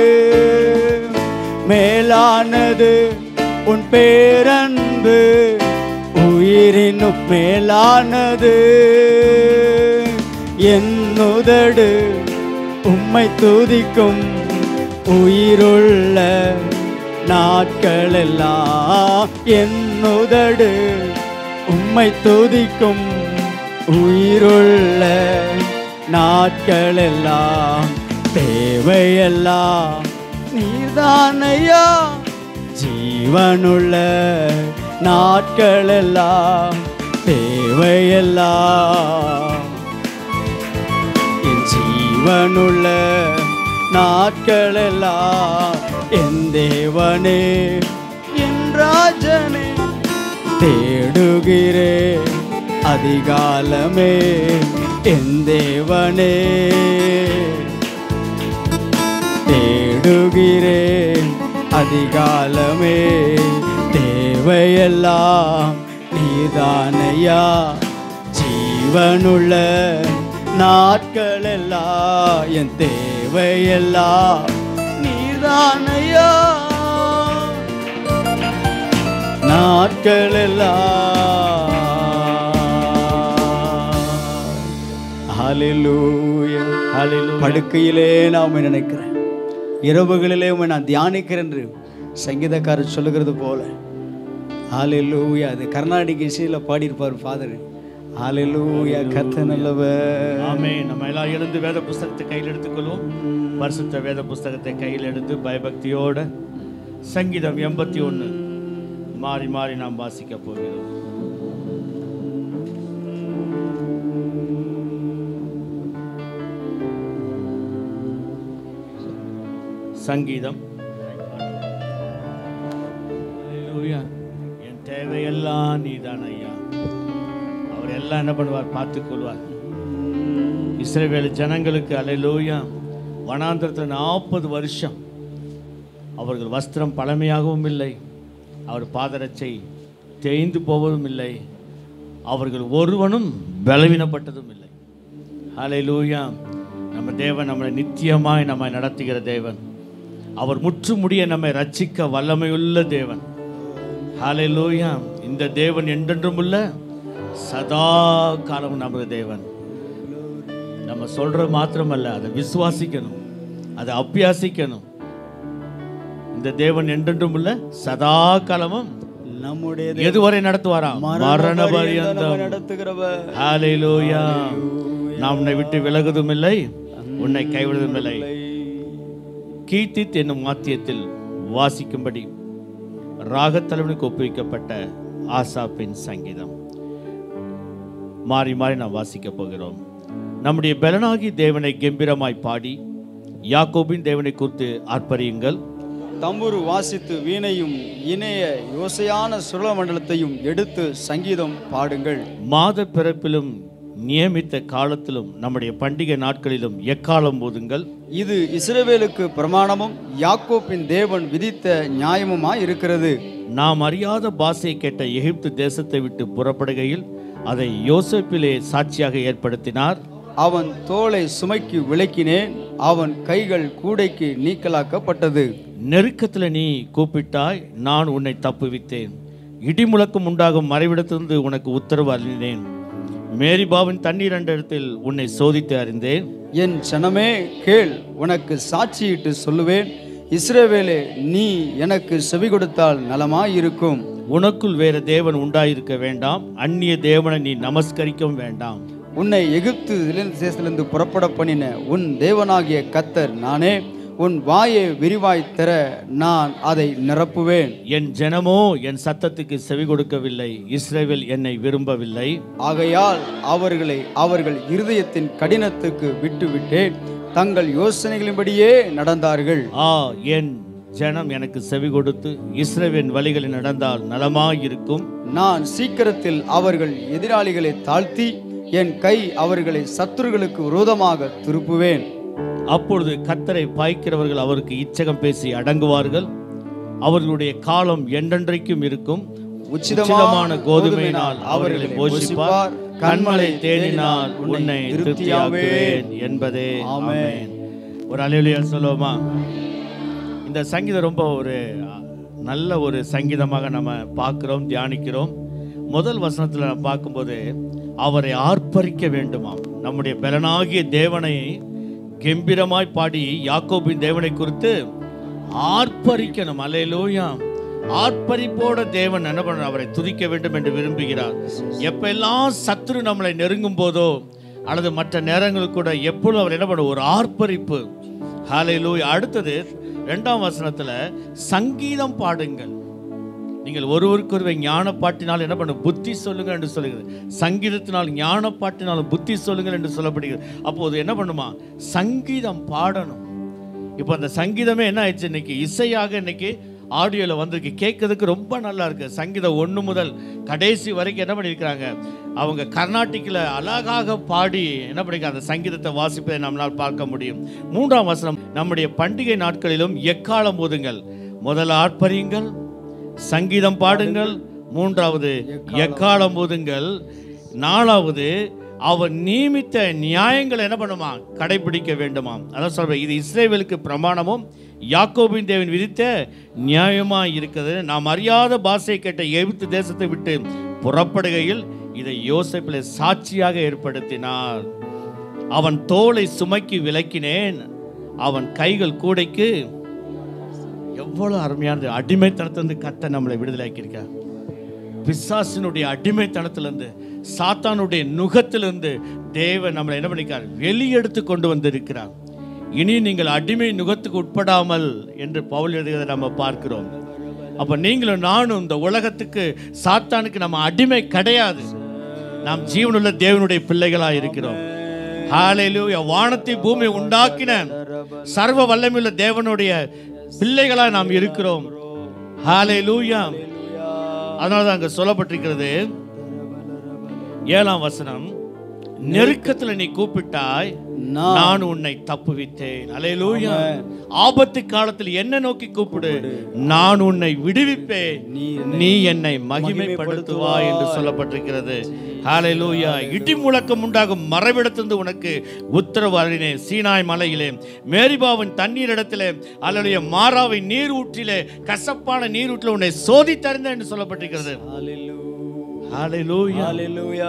மேலானது உன் பேரன்பு, உயிரினும் மேலானது. என் உதடு உம்மை துதிக்கும், உயிருள்ள நாட்களெல்லாம் என் உதடு உம்மை துதிக்கும், உயிருள்ள நாட்களெல்லாம் தேவையெல்லாம் நீர்தானையா, ஜீவனுள்ள நாட்களெல்லாம் தேவையெல்லாம் என் ஜீவனுள்ள நாட்களெல்லாம் என் தேவனே என் ராஜனே தேடுகிறேன் அதிகாலமே என் தேவனே தேடுகிறேன் அதிகாலமே தேவையெல்லாம் நீதானையா ஜீவனுள்ள நாட்களெல்லாம் என் தேவையெல்லாம் நீதானையா நாட்களெல்லாம். ஹல்லேலூயா ஹல்லேலூயா. படுக்கையிலே நான் உம்மை நினைக்கிறேன், இரவுகளிலே உம்மை நான் தியானிக்கிறேன் என்று சங்கீதக்காரர் சொல்லுகிறது போல. ஹல்லேலூயா. அது கர்நாடிக் இசையில் பாடியிருப்பார் ஃபாதர். ஹல்லேலூயா. கர்த்தர் நல்லவர். ஆமென். நம்ம எல்லாம் எழுந்து வேத புஸ்தகத்தை கையில் எடுத்துக்கொள்வோம். பரிசுத்த வேத புஸ்தகத்தை கையில் எடுத்து பயபக்தியோட சங்கீதம் எண்பத்தி ஒன்று மாறி மாறி நாம் வாசிக்க போகிறோம். சங்கீதம். ஹல்லேலூயா. என் தேவையெல்லாம் நீதான் ஐயா. அவர் எல்லாம் என்ன பண்ணுவார்? பார்த்துக் கொள்வார். இஸ்ரவேல் ஜனங்களுக்கு ஹல்லேலூயா வனாந்திரத்தில் நாற்பது வருஷம் அவர்கள் வஸ்திரம் பழமையாகவும் இல்லை, அவர் பாதரட்சை தேய்ந்து போவதும் இல்லை, அவர்கள் ஒருவனும் பலவீனப்பட்டதும் இல்லை. ஹல்லேலூயா. நம்ம தேவன் நம்மளை நித்தியமாய் நம்மை நடத்துகிற தேவன். அவர் முற்றுமுடிய நம்மை ரட்சிக்க வல்லமையுள்ள தேவன். ஹல்லேலூயா. இந்த தேவன் என்றென்றும் உள்ள சதா காலம் நமது தேவன். நம்ம சொல்ற மாத்திரமல்ல, அதை விசுவாசிக்கணும், அதை அபியாசிக்கணும். இந்த தேவன் என்றென்றும் உள்ள சதா காலமும் நம்முடைய எதுவரை நடத்துவாராம்? மரண பரியந்தம் நடத்துகிறவர். ஹல்லேலூயா. நாம் உன்னை விட்டு விலகுவதும் இல்லை, உன்னை கைவிடுவதும் இல்லை. கீர்த்தித் என்னும் வாத்தியத்தில் வாசிக்கும்படி ராகத்தலைவனுக்கு ஒப்புவிக்கப்பட்ட ஆசாப்பின் சங்கீதம். மாறி மாறி நாம் வாசிக்க போகிறோம். நம்முடைய பலனாகி தேவனை கம்பீரமாய் பாடி யாக்கோபின் தேவனை குறித்து ஆர்ப்பரியுங்கள். தம்புரு வாசித்து வீணையும் இணைய யோசையான சுரல மண்டலத்தையும் எடுத்து சங்கீதம் பாடுங்கள். மாத பிறப்பிலும் நியமித்த காலத்திலும் நம்முடைய பண்டிகை நாட்களிலும் எக்காலம் போதுங்கள். இது இஸ்ரவேலுக்கு பிரமாணமும் யாக்கோப்பின் தேவன் விதித்த நியாயமுமாய் இருக்கிறது. நாம் அறியாத பாஷையை கேட்ட எகிப்து தேசத்தை விட்டு புறப்படுகையில் அதை யோசேப்பிலே சாட்சியாக ஏற்படுத்தினார். அவன் தோளை சுமைக்கு விலக்கினேன், அவன் கைகள் கூடைக்கு நீக்கலாக்கப்பட்டது. நெருக்கத்தில் நீ கூப்பிட்டாய், நான் உன்னை தப்புவித்தேன். இடிமுழக்கம் உண்டாகும் மறைவிடத்திலிருந்து உனக்கு உத்தரவு அருளினேன். மேரிபாவின் தண்ணீர் என்ற இடத்தில் உன்னை சோதித்து அறிந்தேன். என் சனமே கேள், உனக்கு சாட்சியிட்டு சொல்லுவேன். இஸ்ரவேலே, நீ எனக்கு செவி கொடுத்தால் நலமாயிருக்கும். உனக்குள் வேற தேவன் உண்டாயிருக்க வேண்டாம், அந்நிய தேவனை நீ நமஸ்கரிக்கவும் வேண்டாம். உன்னை எகிப்து தேசத்திலிருந்து புறப்பட பண்ணின உன் தேவனாகிய கர்த்தர் நானே. உன் வாயை விரிவாய் தர, நான் அதை நிரப்புவேன். என் ஜனமோ என் சத்தத்துக்கு செவி கொடுக்கவில்லை, இஸ்ரவேல் என்னை விரும்பவில்லை. ஆகையால் அவர்களை அவர்கள் இருதயத்தின் கடினத்துக்கு விட்டு விட்டேன், தங்கள் யோசனைகளின்படியே நடந்தார்கள். ஆ, என் ஜனம் எனக்கு செவி கொடுத்து இஸ்ரவேல் வழிகளில் நடந்தால் நலமாயிருக்கும். நான் சீக்கிரத்தில் அவர்கள் எதிராளிகளை தாழ்த்தி என் கை அவர்களை சத்துருகளுக்கு விரோதமாக திருப்புவேன். அப்பொழுது கர்த்தரை பாய்க்கிறவர்கள் அவருக்கு இச்சகம் பேசி அடங்குவார்கள். அவர்களுடைய காலம் என்றென்றைக்கும் இருக்கும். உச்சிதமான கோதுமையினால் அவர்களை போஷிப்பார், கண்மலை தேடினால் உன்னை திருப்தியாக்குவேன் என்பதே. ஆமென். ஒரு அல்லேலூயா சொல்லுவோமா? இந்த சங்கீதம் ரொம்ப ஒரு நல்ல ஒரு சங்கீதமாக நம்ம பார்க்கிறோம், தியானிக்கிறோம். முதல் வசனத்தில் நம்ம பார்க்கும்போது அவரை ஆர்ப்பரிக்க வேண்டுமாம். நம்முடைய பலனாகிய தேவனை கம்பீரமாய் பாடி யாக்கோபின் தேவனை குறித்து ஆர்ப்பரிக்கணும். அல்லேலூயா. ஆர்ப்பரிப்போட தேவன் என்ன பண்ண அவரை துதிக்க வேண்டும் என்று விரும்புகிறார். எப்பெல்லாம் சத்துரு நம்மளை நெருங்கும் போதோ அல்லது மற்ற நேரங்கள் கூட எப்பொழுதும் அவர் என்ன பண்ண ஒரு ஆர்ப்பரிப்பு. ஹல்லேலூயா. அடுத்தது இரண்டாம் வசனத்துல சங்கீதம் பாடுங்கள். நீங்கள் ஒருவருக்கொருவர் ஞான பாட்டினால் என்ன பண்ண புத்தி சொல்லுங்கள் என்று சொல்லுகிறது. சங்கீதத்தினால் ஞான பாட்டினால் புத்தி சொல்லுங்கள் என்று சொல்லப்படுகிறது. அப்போது என்ன பண்ணுமா? சங்கீதம் பாடணும். இப்போ அந்த சங்கீதமே என்ன ஆயிடுச்சு, இன்னைக்கு இசையாக இன்னைக்கு ஆடியோவில் வந்திருக்கு, கேட்கறதுக்கு ரொம்ப நல்லா இருக்கு. சங்கீதம் ஒன்று முதல் கடைசி வரைக்கும் என்ன பண்ணியிருக்கிறாங்க, அவங்க கர்நாட்டிக்கில் அழகாக பாடி என்ன பண்ணியிருக்காங்க, அந்த சங்கீதத்தை வாசிப்பதை நம்மளால் பார்க்க முடியும். மூன்றாம் வசனம், நம்முடைய பண்டிகை நாட்களிலும் எக்காலம் ஊதுங்கள், முதல் ஆர்ப்பரியுங்கள், சங்கீதம் பாடுங்கள், மூன்றாவது எக்காலம் ஊதுங்கள், நாலாவது அவர் நியமித்த நியாயங்களை என்ன பண்ணுமா, கடைபிடிக்க வேண்டுமாம். அதான் சொல்றேன், இது இஸ்ரவேலுக்கு பிரமாணமும் யாக்கோபின் தேவன் விதித்த நியாயமா இருக்கிறது. நாம் அறியாத பாஷை கேட்ட எகிப்து தேசத்தை விட்டு புறப்படுகையில் இதை யோசேப்பிலே சாட்சியாக ஏற்படுத்தினார். அவன் தோலை சுமக்கி விலக்கினேன், அவன் கைகள் கூடைக்கு. எவ்வளவு அருமையானது, அடிமைத்தனத்திலிருந்து கர்த்தர் நம்மளை விடுதலையாக்கியிருக்கார். பிசாசினுடைய அடிமைத்தனத்திலிருந்து, சாத்தானுடைய நுகத்திலிருந்து தேவன் நம்மளை என்ன பண்ணிக்கார், வெளியெடுத்து கொண்டு வந்திருக்கிறார். இனி நீங்கள் அடிமை நுகத்துக்கு உட்படாமல் என்று பவுல் எழுதுகிறதை நம்ம பார்க்கிறோம். அப்ப நீங்களும் நானும் இந்த உலகத்துக்கு, சாத்தானுக்கு நம்ம அடிமை கிடையாது. நாம் ஜீவனுள்ள தேவனுடைய பிள்ளைகளா இருக்கிறோம். ஹல்லேலூயா. வானத்தை பூமி உண்டாக்கின சர்வ வல்லமையுள்ள தேவனுடைய பிள்ளைகளா நாம் இருக்கிறோம். ஹல்லேலூயா. அதனாலதான் அங்க சொல்லப்பட்டிருக்கிறது ஏழாம் வசனம், நெருக்கத்துல நீ கூப்பிட்டாய், நான் உன்னை தப்புவித்தேன். அல்லேலூயா. ஆபத்து காலத்தில் என்ன நோக்கி கூப்பிடு, நான் உன்னை விடுவிப்பேன், நீ என்னை மகிமைப்படுத்துவாய் என்று சொல்லப்பட்டிருக்கிறது. ஹல்லேலூயா. இடி முழக்கம் உண்டாகும் மறைவிடத்திலிருந்து உனக்கு உத்தரவு அருளினேன். சீனாய் மலையிலே, மேரிபாவின் தண்ணீர் இடத்திலே, அல்லது மாறாவை நீர் ஊற்றிலே, கசப்பான நீர் ஊற்றில உன்னை சோதித்தறிந்தேன் என்று சொல்லப்பட்டிருக்கிறது. ஹல்லேலூயா. ஹல்லேலூயா.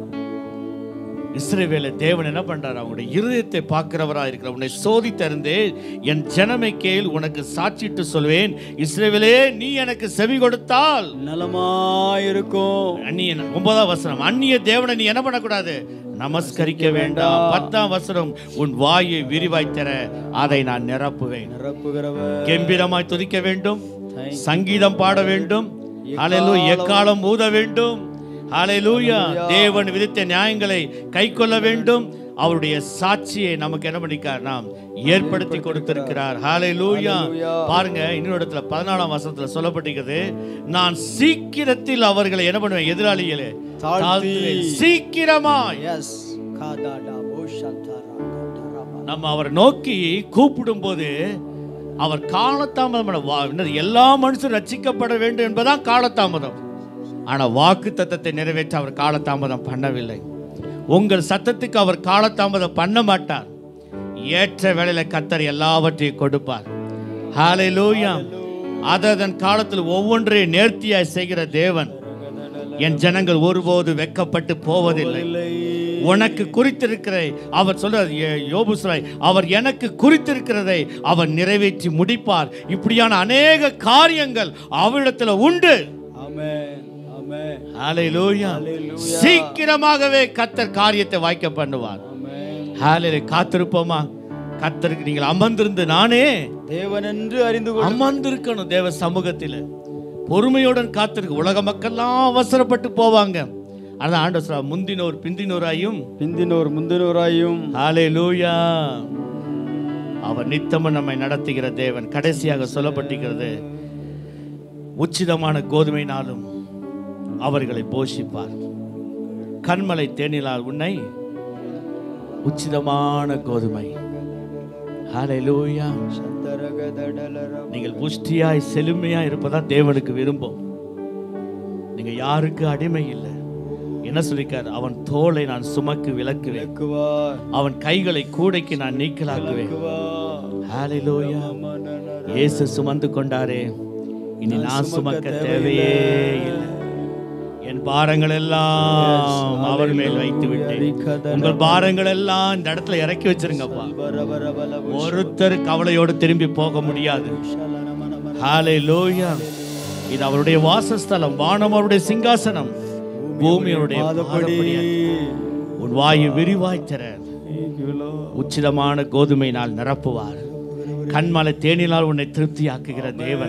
இஸ்ரவேலை தேவன் என்ன பண்றார், அவங்களுடைய இருதயத்தை பார்க்கிறவராக இருக்கிற, உன்னை சோதித்தறிந்தே என் ஜனமே கேள், உனக்கு சாட்சிட்டு சொல்வேன், இஸ்ரவேலே நீ எனக்கு செவி கொடுத்தால் நலமாயிருக்கும். அந்நிய ஒன்பதாம் வசனம், அந்நிய தேவனை நீ என்ன பண்ணக்கூடாது, நமஸ்கரிக்க வேண்டாம். பத்தாம் வசனம், உன் வாயை விரிவாய் தர அதை நான் நிரப்புவேன். நிரப்புகிறவர். கம்பீரமாய் துதிக்க வேண்டும், சங்கீதம் பாட வேண்டும், அல்லேலூயா, எக்காலம் ஊத வேண்டும். ஹல்லேலூயா. தேவன் விதித்த நியாயங்களை கைக்கொள்ள வேண்டும். அவருடைய சாட்சியை நமக்கு என்ன பண்ணிக்கார், நாம் ஏற்படுத்தி கொடுத்திருக்கிறார். ஹல்லேலூயா. பாருங்க, இன்னொரு இடத்துல பதினாலாம் வசனத்துல சொல்லப்பட்டிருக்கிறது, நான் சீக்கிரத்தில் அவர்களை என்ன பண்ணுவேன், எதிராளிகளே சீக்கிரமா. நம்ம அவரை நோக்கி கூப்பிடும் போது அவர் காலதாமதம், எல்லா மனுஷரும் ரட்சிக்கப்பட வேண்டும் என்பதான் காலதாமதம். ஆனா வாக்கு தத்தத்தை நிறைவேற்ற அவர் காலதாமதம் பண்ணவில்லை. உங்கள் சத்தத்துக்கு அவர் காலதாமதம் பண்ண மாட்டார். ஏற்ற வேளையில கர்த்தர் எல்லாவற்றையும் கொடுப்பார். ஹல்லேலூயா. அதன் காலத்தில் ஒவ்வொன்றையும் நேர்த்தியாய் செய்கிற தேவன். என் ஜனங்கள் ஒருபோது வெட்கப்பட்டு போவதில்லை. உனக்கு குறித்திருக்கிற அவர் சொல்றார், யோபு சொல்றார், அவர் எனக்கு குறித்திருக்கிறதை அவர் நிறைவேற்றி முடிப்பார். இப்படியான அநேக காரியங்கள் அவரிடத்துல உண்டு. ஆமென். ஹல்லேலூயா. சீக்கிரமாகவே கர்த்தர் காரியத்தை வாய்க்க பண்ணுவார். ஹல்லேலூயா. காத்திருப்போமா? கர்த்தருக்கு நீங்கள் அமர்ந்திருந்து, நானே தேவன் என்று அறிந்து அமர்ந்திருக்கணும் தேவ சமூகத்தில். பொறுமையுடன் காத்திருக்கு. உலக மக்கள்லாம் அவசரப்பட்டு போவாங்க. அதான் ஆண்டவர் சொல்றார், முந்தினோர் பிந்தினோராயும் பிந்தினோர் முந்தினோராயும். ஹல்லேலூயா. அவர் நித்தமும் நம்மை நடத்துகிற தேவன். கடைசியாக சொல்லப்பட்டிருக்கிறது, உச்சிதமான கோதுமையினாலும் அவர்களை போஷிப்பார். கண்மலை தேனிலால் உன்னை உச்சிதமான கோதுமை. ஹல்லேலூயா. நீங்கள் புஷ்டியாய் செழுமையாய் இருப்பதா தேவனுக்கு விரும்பும். நீங்க யாருக்கு அடிமை இல்லை. என்ன சொல்லிக்கார், அவன் தோலை நான் சுமக்கு விலக்குவேன், அவன் கைகளை கூடைக்கு நான் நீக்கலாக்குவேன். ஹல்லேலூயா. இயேசு சுமந்து கொண்டாரே, இனி நான் சுமக்க தேவையே இல்லை. என் பாரங்கள் எல்லாம் அவர் மேல் வைத்து விட்டேன். உங்கள் பாரங்கள் எல்லாம் இந்த இடத்துல இறக்கி வச்சிருங்கப்பா. ஒருத்தர் கவலையோடு திரும்பி போக முடியாது. ஹல்லேலூயா. இது அவருடைய வாசஸ்தலம், வானம் அவருடைய சிங்காசனம், பூமியுடைய பாதப்படி. உன் வாயை விரிவாய் தர உச்சிதமான கோதுமையினால் நிரப்புவார். கண்மலை தேனினால் உன்னை திருப்தியாக்குகிற தேவன்,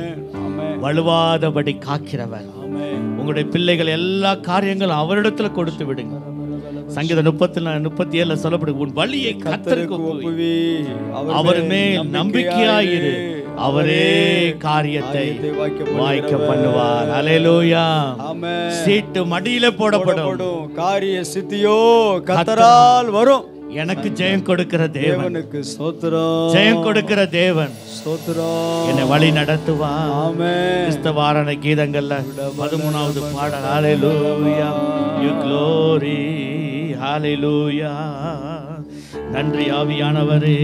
வலுவாதபடி காக்கிறவர். உங்களுடைய பிள்ளைகள் எல்லா காரியங்களும் அவரிடத்துல கொடுத்து விடுங்க. சங்கீதம் முப்பத்தி முப்பத்தி ஏழுல சொல்லப்படுது, உன் வழியை கர்த்தருக்கு ஒப்புவி, அவர் மேல் நம்பிக்கையாயிரு, அவரே காரியத்தை வாய்க்க பண்ணுவார். அல்லேலூயா. சீட்டு மடியில போடப்படும், காரிய சித்தியோ கர்த்தரால் வரும். எனக்கு ஜெயம் கொடுக்கிற தேவனுக்கு ஸ்தோத்திரம், ஜெயம் கொடுக்கிற தேவன் ஸ்தோத்திரம், என்னை வழி நடத்துவார். ஆமென். கிறிஸ்தவாரண கீதங்கள்ல பதிமூணாவது பாடல், ஹalleluya you glory, ஹalleluya. நன்றி ஆவியானவரே,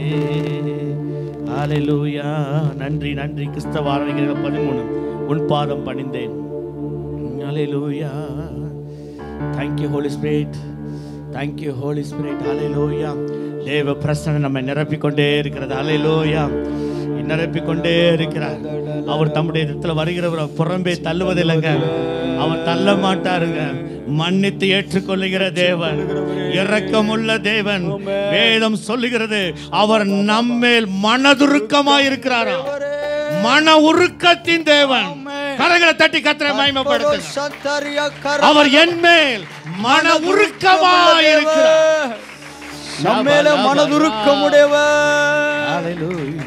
ஹalleluya. நன்றி நன்றி. கிறிஸ்தவாரண கீதங்கள் பதிமூணு, உன் பாதம் பணிந்தேன். ஹalleluya. thank you holy spirit, thank you holy spirit, hallelujah. தேவ பிரசன்னம் நம்மை நிரப்பிக்கொண்டே இருக்கிறது. ஹalleluya. நிரப்பிக்கொண்டே இருக்கிறார். அவர் தம்முடைய இடத்துல வருகிறவர் புறம்பே தள்ளுவதில்லைங்க, அவர் தள்ள மாட்டாருங்க. மன்னித்து ஏற்றுக்கொள்ளுகிற தேவன், இரக்கமுள்ள தேவன். வேதம் சொல்லுகிறது அவர் நம்மேல் மனதுருக்கமாய் இருக்கிறாரா, மன உருக்கத்தின் தேவன். கரங்களை தட்டி கர்த்தரை மகிமைப்படுத்துங்க. அவர் என் மேல் மன உருக்கமாய் இருக்கிறார், நம்மேல மனதுருக்கமுடையவர். ஹalleluya.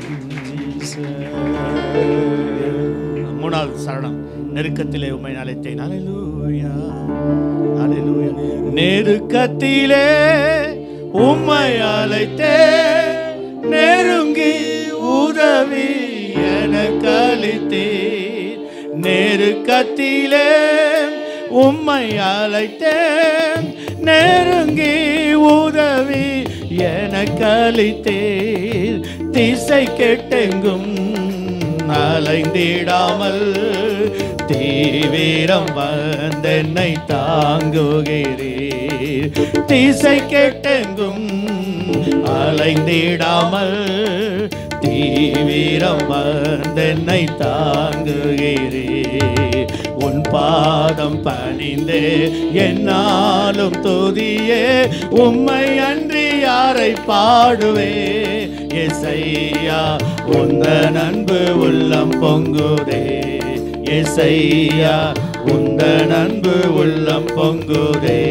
மூணாவது சரணம், நெருக்கத்திலே உம்மை அழைத்தேன். ஹalleluya, ஹalleluya. நெருக்கத்திலே உம்மை அழைத்தேன், நெருங்கி உதவி எனக்கு அளித்தீர். நெருக்கத்திலே உம்மை அழைத்தேன், நெருங்கி உதவி எனக்கு அளித்தீர். திசை கெட்டெங்கும் அலைந்திடாமல் தீவிரம் வந்தென்னை தாங்குகிறீர். திசை கெட்டெங்கும் அலைந்திடாமல் தீவிரம் வந்தென்னை தாங்குகிறீர். உன் பாதம் பணிந்தே என்னாலும் துதியே, உம்மை அன்றி யாரை பாடுவே. ஏசையா உந்தன் அன்பு உள்ளம் பொங்குதே, ஏசையா உந்தன் அன்பு உள்ளம் பொங்குதே.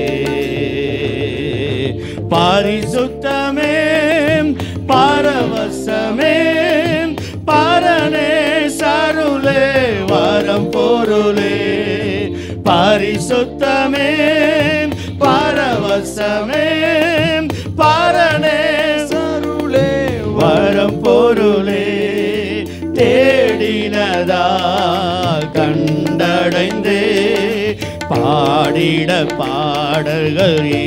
பரிசுத்தமே பரவசமே பரனே சருளே வரம் பொருளே. பரிசுத்தமே பரவசமே பரனே சருளே வரம் பொருளே. தேடினதா கண்டடைந்தே பாடிட பாடல்களே.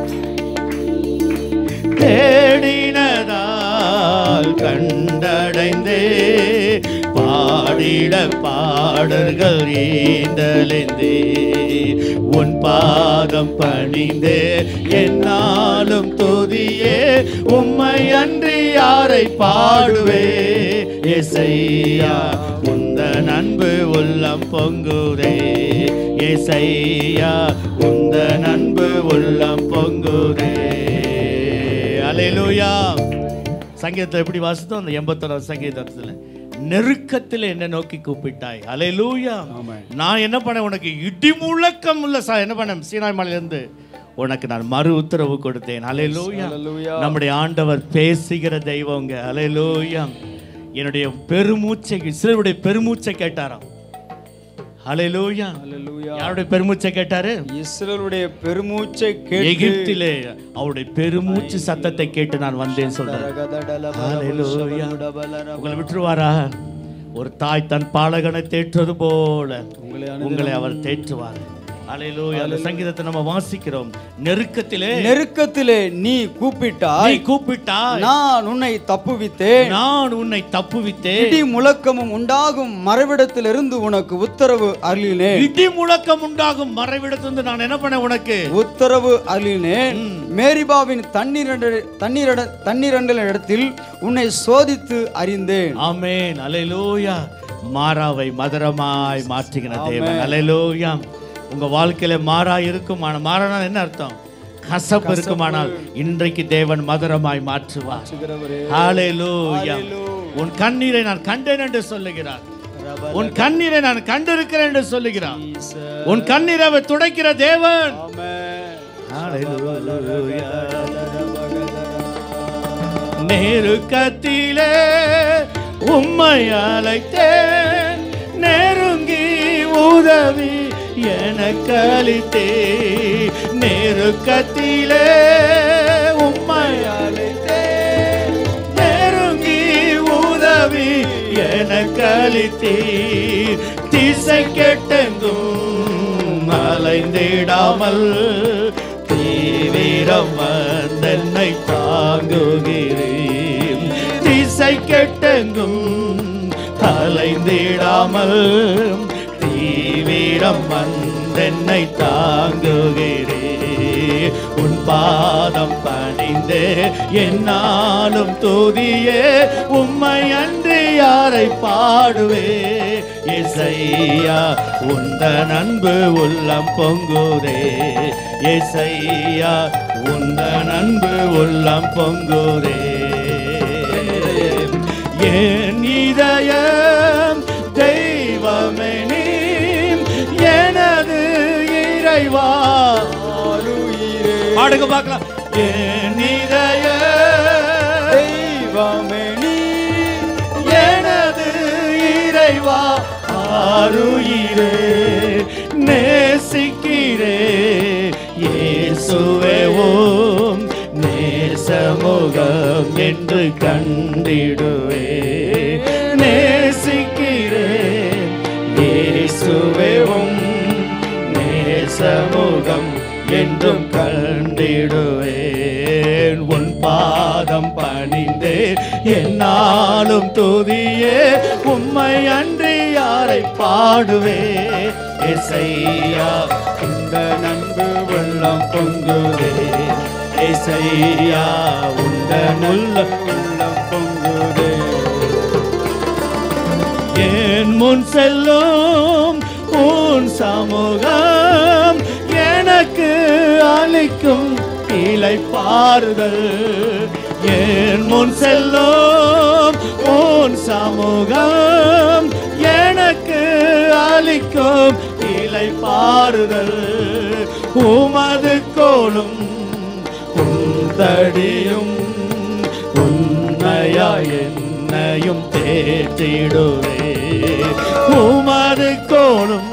தேடினதால் கண்டடைந்தே பாடிட பாடல்கள் ஈந்தலைந்தே. உன் பாதம் பணிந்தே என்னாலும் துதியே, உம்மை அன்றி யாரை பாடுவே. ஏசையா உந்தன் அன்பு உள்ளம் பொங்குதே, ஏசையா உந்தன் அன்பு உள்ளம் பொங்குதே. அல்லேலூயா. சங்கீதத்தை எப்படி வாசித்தோம், அந்த எண்பத்தொன்னாவது சங்கீதத்தில் நெருக்கத்தில் என்ன நோக்கி கூப்பிட்டாய். அல்லேலூயா. நான் என்ன பண்ண, உனக்கு இடி முழக்கம் உள்ள சா என்ன பண்ண சீனாய் மலையிலிருந்து உனக்கு நான் மறு உத்தரவு கொடுத்தேன். அல்லேலூயா. நம்முடைய ஆண்டவர் பேசுகிற தெய்வங்க. அல்லேலூயா. என்னுடைய பெருமூச்சை, சிலருடைய பெருமூச்சை கேட்டாராம். ஹல்லேலூயா, ஹல்லேலூயா. யாருடைய பெருமூச்சை கேட்டாரு? இஸ்ரவேலுடைய பெருமூச்சை கேட்டு, எகிப்திலே அவருடைய பெருமூச்சு சத்தத்தை கேட்டு நான் வந்தேன் சொல்றார். ஹல்லேலூயா. உங்களை விட்டுருவாரா? ஒரு தாய் தன் பாலகனை தேற்றுவது போல உங்களை அவர் தேற்றுவார். அல்லேலூயா. அந்த சங்கீதத்தை நம்ம வாசிக்கிறோம். நெருக்கத்திலே நெருக்கத்திலே நீ கூப்பிட்டாய், நீ கூப்பிட்டாய், நான் உன்னை தப்புவித்தேன், நான் உன்னை தப்புவித்தேன். இடி முழக்கமும் உண்டாகும் மறைவிடத்திலிருந்து உனக்கு உத்தரவு அருளினேன். இடி முழக்கம் உண்டாகும் மறைவிடத்திலிருந்து நான் என்ன பண்ண உனக்கு உத்தரவு அருளினேன். மேரிபாவின் தண்ணீர் தண்ணீர் தண்ணீரண்டல் இடத்தில் உன்னை சோதித்து அறிந்தேன். ஆமென். அல்லேலூயா. மாறாவை மதுரமாய் மாற்றுகிற தேவன். அல்லேலூயா. உங்க வாழ்க்கையில மாறா இருக்கும். மாறானா என்ன அர்த்தம்? கசப்பு இருக்குமானால் இன்றைக்கு தேவன் மதுரமாய் மாற்றுவார். ஹல்லேலூயா. உன் கண்ணீரை நான் கண்டேன் என்று சொல்லுகிறார். உன் கண்ணீரை நான் கண்டிருக்கிறேன் என்று சொல்லுகிறார். உன் கண்ணீரை துடைக்கிற தேவன். ஹalleluya. நெருக்கத்திலே உம்மை அழைத்தேன், நெருங்கி உதவி எனக்கு அளித்தே. நெருக்கத்திலே உம்மை அழைத்தேன், நெருங்கி உதவி எனக்கு அளித்தீர். திசை கெட்டெங்கும் அலைந்திடாமல் தீவிரம் வந்தென்னை தாங்குகிறேன். திசை கெட்டெங்கும் அலைந்திடாமல் தீவிரம் வந்தென்னை தாங்குகிறேன். உன் பாதம் பணிந்தே என்னாலும் துதியே, உம்மை அன்றி யாரை பாடுவே. இசையா உந்தன் அன்பு உள்ளம் பொங்குதே, இசையா உந்தன் அன்பு உள்ளம் பொங்குதே. என் இதயம் தெய்வமே நீ, எனது இறைவா பாடுங்க பார்க்கலாம். என் இதயம் தெய்வமே நீ, எனது இறைவா ஆருயிரே. நேசிக்கிறே இயேசுவே ஓம், நேசமுகம் என்று கண்டிடுவே. நேசிக்கிறேன் இயேசுவே ஓம், நேசமுகம் என்றும் கண்டிடுவேன். உன் பாதம் பணிந்தே என்னாலும் துதியே, உம்மை அன்றி யாரை பாடுவே. இசையா இந்த நன்பு உள்ளம் பொங்குதே, இசையா உந்த நல்ல உள்ளம் பொங்குதே. என் முன் செல்லும் உன் சமூகம் எனக்கு அளிக்கும் இளைப்பாறுதல். என் முன் செல்லும் உன் சமூகம் எனக்கு அளிக்கும் இளைப்பாறுதல். உமது கோலும் உந்தடியும் உண்மையாய் என்னையும் தேற்றிடுவே. உமது கோலும்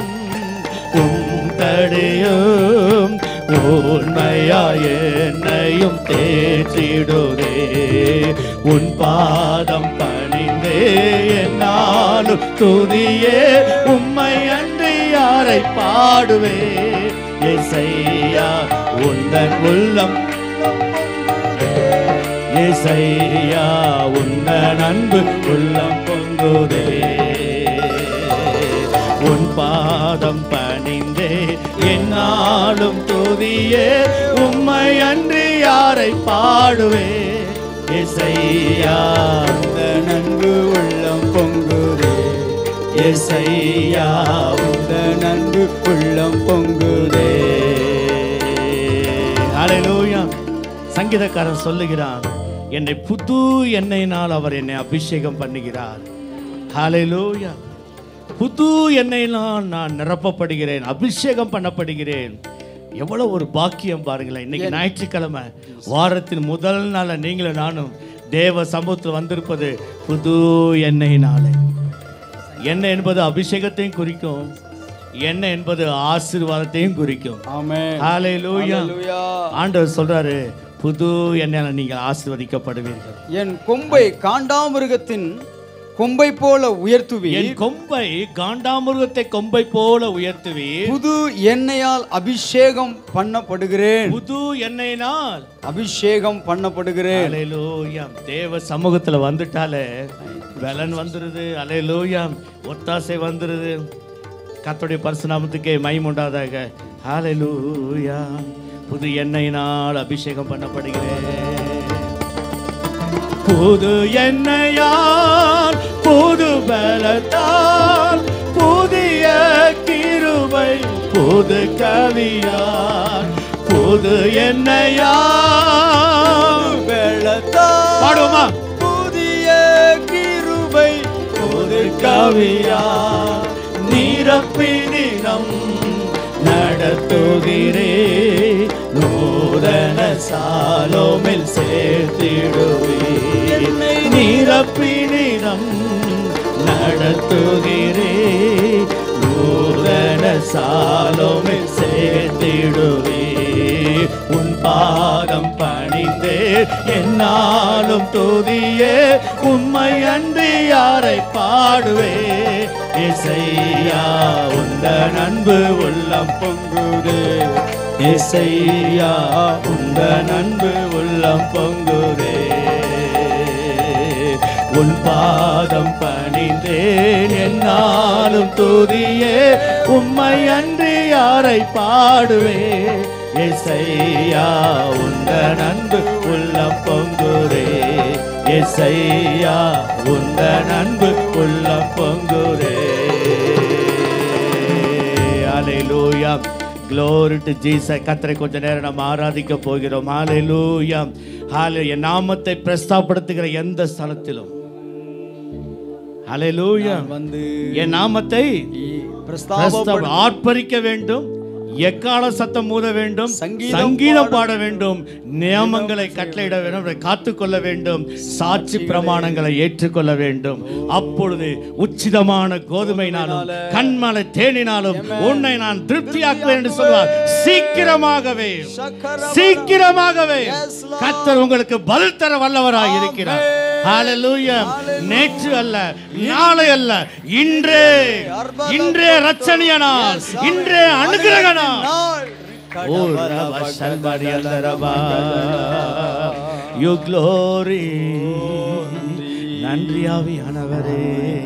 உந்தடியும் உண்மையாய் என்னையும் தேற்றிடுவே. உன் பாதம் பணிந்தே என்னாலும் துதியே, உம்மை அன்றி யாரை பாடுவே. இசையா உந்தன் உள்ளம், இசையா உந்தன் அன்பு உள்ளம் பொங்குதே. உன் பாதம் பணிந்தே என்னாலும் துதியே, உம்மை அன்றி யாரை பாடுவே. இசையா உந்தன் அன்பு உள்ளம் பொங்குதே, இசையா உந்தன் அன்பு உள்ளம் பொங்குதே. ஹல்லேலூயா. சங்கீதக்காரன் சொல்லுகிறான், என்னை புது எண்ணெயினால் அவர் என்னை அபிஷேகம் பண்ணுகிறார். ஹல்லேலூயா. புது எண்ணெயினால் நான் நிரப்பப்படுகிறேன், அபிஷேகம் பண்ணப்படுகிறேன். எவ்வளவு ஒரு பாக்கியம் பாருங்களேன். இன்னைக்கு ஞாயிற்றுக்கிழமை, வாரத்தின் முதல் நாள் நீங்களும் நானும் தேவ சமூகத்தில் வந்திருப்பது புது எண்ணெயினாலே. எண்ணெய் என்பது அபிஷேகத்தையும் குறிக்கும், எண்ணெய் என்பது ஆசீர்வாதத்தையும் குறிக்கும். ஆமென். ஹல்லேலூயா. ஆண்டவர் சொல்றாரு, புது எண்ணெயால நீங்கள் ஆசீர்வதிக்கப்படுவீர்கள். என் கொம்பை காண்டாமிருகத்தின் கொம்பை போல உயர்த்துவீர், என் கொம்பை காண்டாமிருகத்தை கொம்பை போல உயர்த்துவீர். புது எண்ணெயால் அபிஷேகம் பண்ணப்படுகிறேன், புது எண்ணெயினால் அபிஷேகம் பண்ணப்படுகிறேன். ஹல்லேலூயா. தேவ சமூகத்துல வந்துட்டாலே பலன் வந்துருது. ஹல்லேலூயா. ஒத்தாசை வந்துருது. கர்த்தருடைய பரிசுத்த நாமத்துக்கே மகிமை உண்டாதாக. ஹல்லேலூயா. புது எண்ணெயினால் அபிஷேகம் பண்ணப்படுகிறேன். புது எண்ணெயால் புது பலத்தால் புதிய கிருபை புது கவியால், புது எண்ணெயால் பலத்தால் பாடுமா, புதிய கிருபை புது கவியால் நிரப்பி தினம் நடத்துகிறே. நூறு சேர்த்திடுவீர். நிரப்பினிடம் நடத்துகிறீர். நூதன சாலோமே சேர்த்திடுவீர். உன் பாதம் பணிந்தே என்னாலும் துதியே. உம்மை அன்றி யாரை பாடுவே. இசையா உந்தன் அன்பு உள்ளம் பொங்குதே. இசையா உந்தன் அன்பு உள்ளம் பொங்குதே. உன் பாதம் பணிந்தேன் என்னாலும் துதியே. உம்மை அன்றி யாரை பாடுவே. இசையா உந்தன் அன்பு உள்ளம் பொங்குதே. இசையா உந்தன் அன்பு உள்ளம் பொங்குதே. ஹல்லேலூயா. Glory to Jesus. கர்த்தரை கொஞ்ச நேரம் நாம் ஆராதிக்க போகிறோம். ஹல்லேலூயா. ஹல்லேலூயா. நாமத்தை பிரஸ்தாபப்படுத்துகிற எந்த ஸ்தலத்திலும் ஹல்லேலூயா வந்து என் நாமத்தை பிரஸ்தாப ஆர்ப்பரிக்க வேண்டும். எக்கால சத்தம் ஊத வேண்டும். சங்கீதம் சங்கீதம் பாட வேண்டும். நியமங்களை கட்டளையிட வேண்டும். காத்துக்கொள்ள வேண்டும். சாட்சி பிரமாணங்களை ஏற்றுக்கொள்ள வேண்டும். அப்பொழுது உச்சிதமான கோதுமைனாலும் கண்மலை தேனினாலும் உன்னை நான் திருப்தியாக்குவேன் என்று சொல்வார். சீக்கிரமாகவே சீக்கிரமாகவே கர்த்தர் உங்களுக்கு பதில் தர வல்லவராய் இருக்கிறார். ஹல்லேலூயா. நேற்று அல்ல, நாளை அல்ல, இன்றே இன்றே ரட்சணிய நாள், இன்றே அனுக்கிரக நாள். ஓ ரபா சல்பரி அல்ரபா யூ க்ளோரி. நன்றி ஆவியானவரே.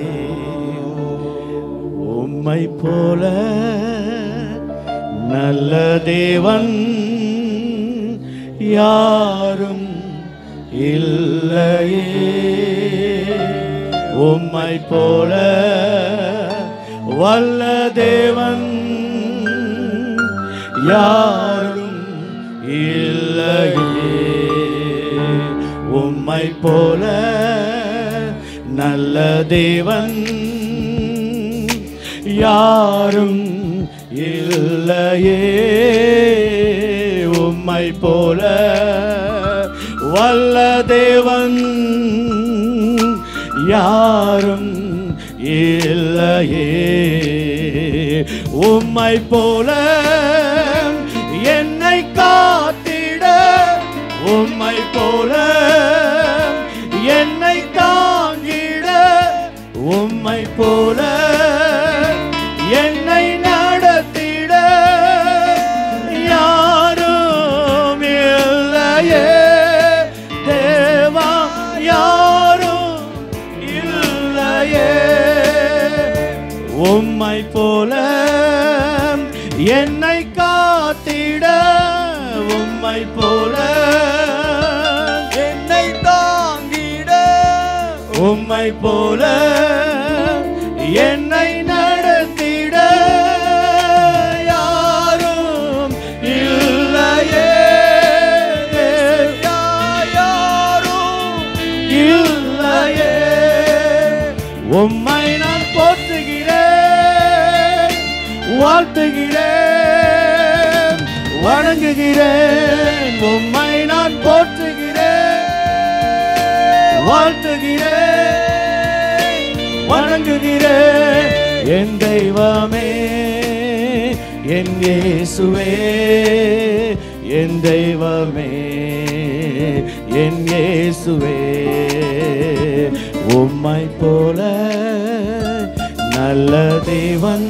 உம்மை போல நல்ல தேவன் யாரும் இல்லையே. உம்மை போல வல்ல தேவன் யாரும் இல்லையே. உம்மை போல நல்ல தேவன் யாரும் இல்லையே. உம்மை போல வல்ல தேவன் யாரும் இல்லையே. உம்மை போல என்னை காத்திட. உம்மை போல என்னை தாங்கிட. உம்மை போல என்னை நடத்திட யாரும் இல்லையே. தேவா யாரும் இல்லையே. உம்மை போல என்னை காத்திட. உம்மை போல என்னை தாங்கிட. உம்மை போல என்னை நடத்திட யாரும் இல்லையே. யாரும் இல்லையே. உம்மை நான் போற்றுகிறேன், வாழ்த்துகிறேன், வணங்குகிறேன். உம்மை நான் போற்றுகிறேன், வாழ்த்துகிறேன், வணங்குகிறேன். என் தெய்வமே, என் இயேசுவே, என் தெய்வமே, என் இயேசுவே. உம்மை போல நல்ல தேவன்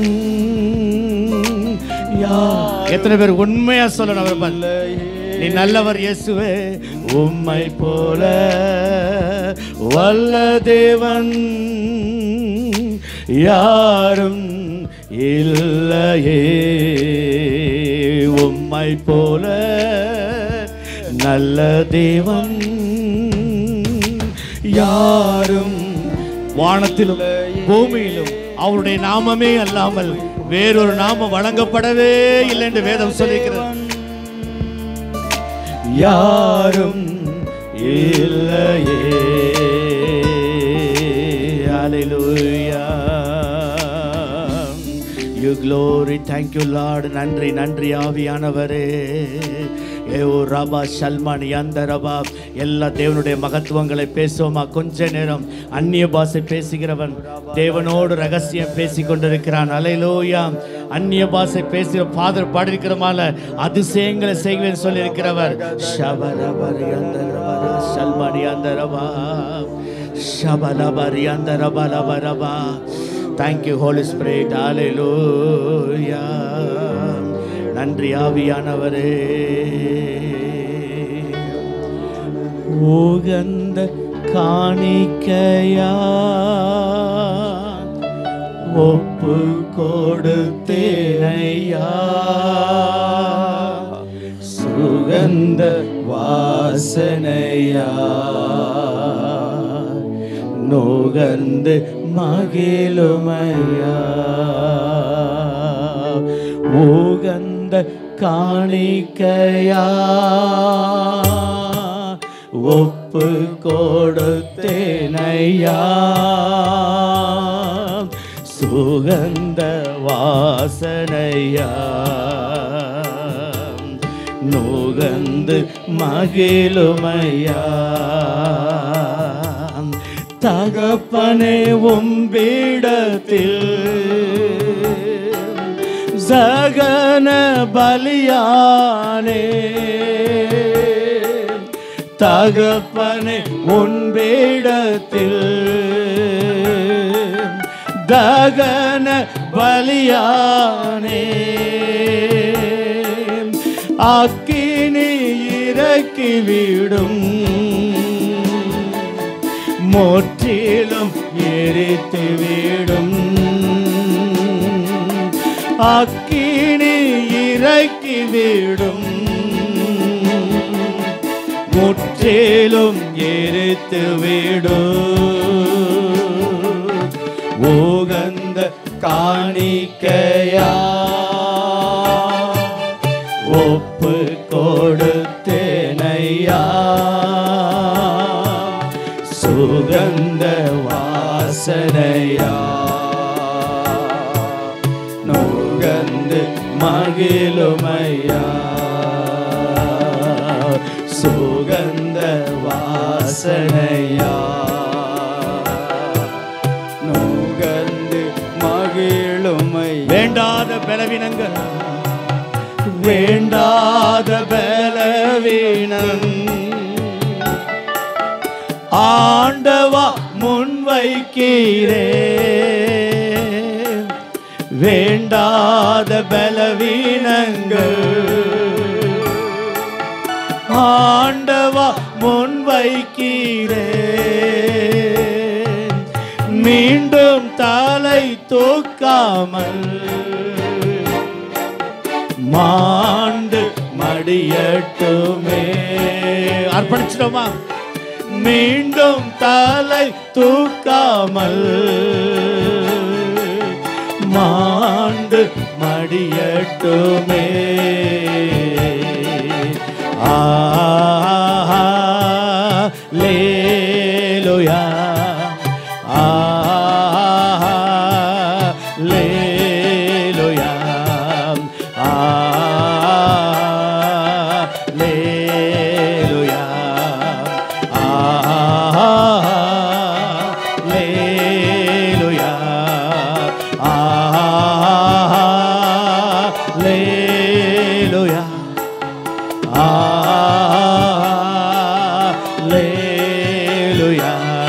யார்? எத்தனை பேர் உண்மையா சொல்லணும்? அவர் பல்ல நீ நல்லவர் இயேசுவே. உம்மை போல வல்ல தேவன் யாரும் இல்லையே. உம்மை போல நல்ல தேவன் யாரும் வானத்திலும் பூமியிலும் அவருடைய நாமமே அல்லாமல் வேறொரு நாமம் வழங்கப்படவே இல்லை என்று வேதம் சொல்லிக்கிறது. யாரும் இல்லையே. Hallelujah. You glory. Thank you Lord. நன்றி நன்றி ஆவியானவரே. ஏ ஓ ரபா ஷல்மான் யந்த ரபா. எல்லா தேவனுடைய மகத்துவங்களை பேசுவோமா? கொஞ்ச நேரம் அந்நிய பாஷை பேசுகிறவன் தேவனோடு ரகசியம் பேசி கொண்டிருக்கிறான். அல்லேலூயா. அந்நிய பாஷை பேசுகிற ஃபாதர் பாடிருக்கிறமால அதிசயங்களை செய்வேன் சொல்லியிருக்கிறவர். ஷபரபரி யந்த ரபா ஷல்மான் யந்த ரபா ஷபலபரி யந்த ரபா லபா ரபா. Thank you Holy Spirit. Hallelujah. நன்றி ஆவியானவரே. உகந்த காணிக்கையா ஒப்பு கொடுத்தேனையா, சுகந்த வாசனையா நுகர்ந்து மகிழுமையா. உகந்த காணிக்கையா ஒப்பு கொடுத்தேனையா, சுகந்த வாசனையா நுகர்ந்து மகிழுமையா. தகப்பனே உம்பிடத்தில் சகன பலியானே, தகப்பனே உன்பிடத்தில் தகன பலியானே. அக்கினி இறக்கிவிடும், முற்றிலும் எரித்துவிடும். அக்கினி இறக்கிவிடும், முற்றிலும் எரித்துவிடும். உகந்த காணிக்கையா ஒப்பு கொடுத்தேனையா, சுகந்த வாசனையா நுகர்ந்து மகிழுமையா. சுகந்த வாசனையா நுகர்ந்து மகிழுமை. வேண்டாத பலவீனங்கள், வேண்டாத பலவீனம் ஆண்டவா முன்வைக்கிறே. வேண்டாத பலவீனங்கள் ஆண்டவா முன்வைக்கிறே. மீண்டும் தலை தூக்காமல் மாண்டு மடியட்டுமே. அர்ப்பணிச்சிட்டோமா? மீண்டும் தலை தூக்காமல் மாண்டு மடியட்டுமே. அல்லேலூயா, அல்லேலூயா, அல்லேலூயா, அல்லேலூயா, அல்லேலூயா, அல்லேலூயா,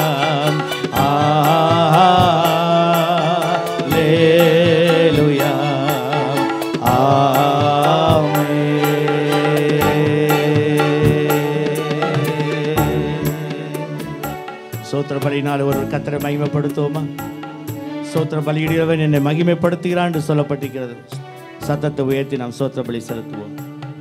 அல்லேலூயா. சோத்திர பலியினால் ஒரு கர்த்தரை மகிமைப்படுத்துவோமா? சோத்திர பலியிடுகிறவன் என்னை மகிமைப்படுத்துகிறான் என்று சொல்லப்பட்டிருக்கிறது. சத்தத்தை உயர்த்தி நாம் சோத்திர பலி செலுத்துவோம்.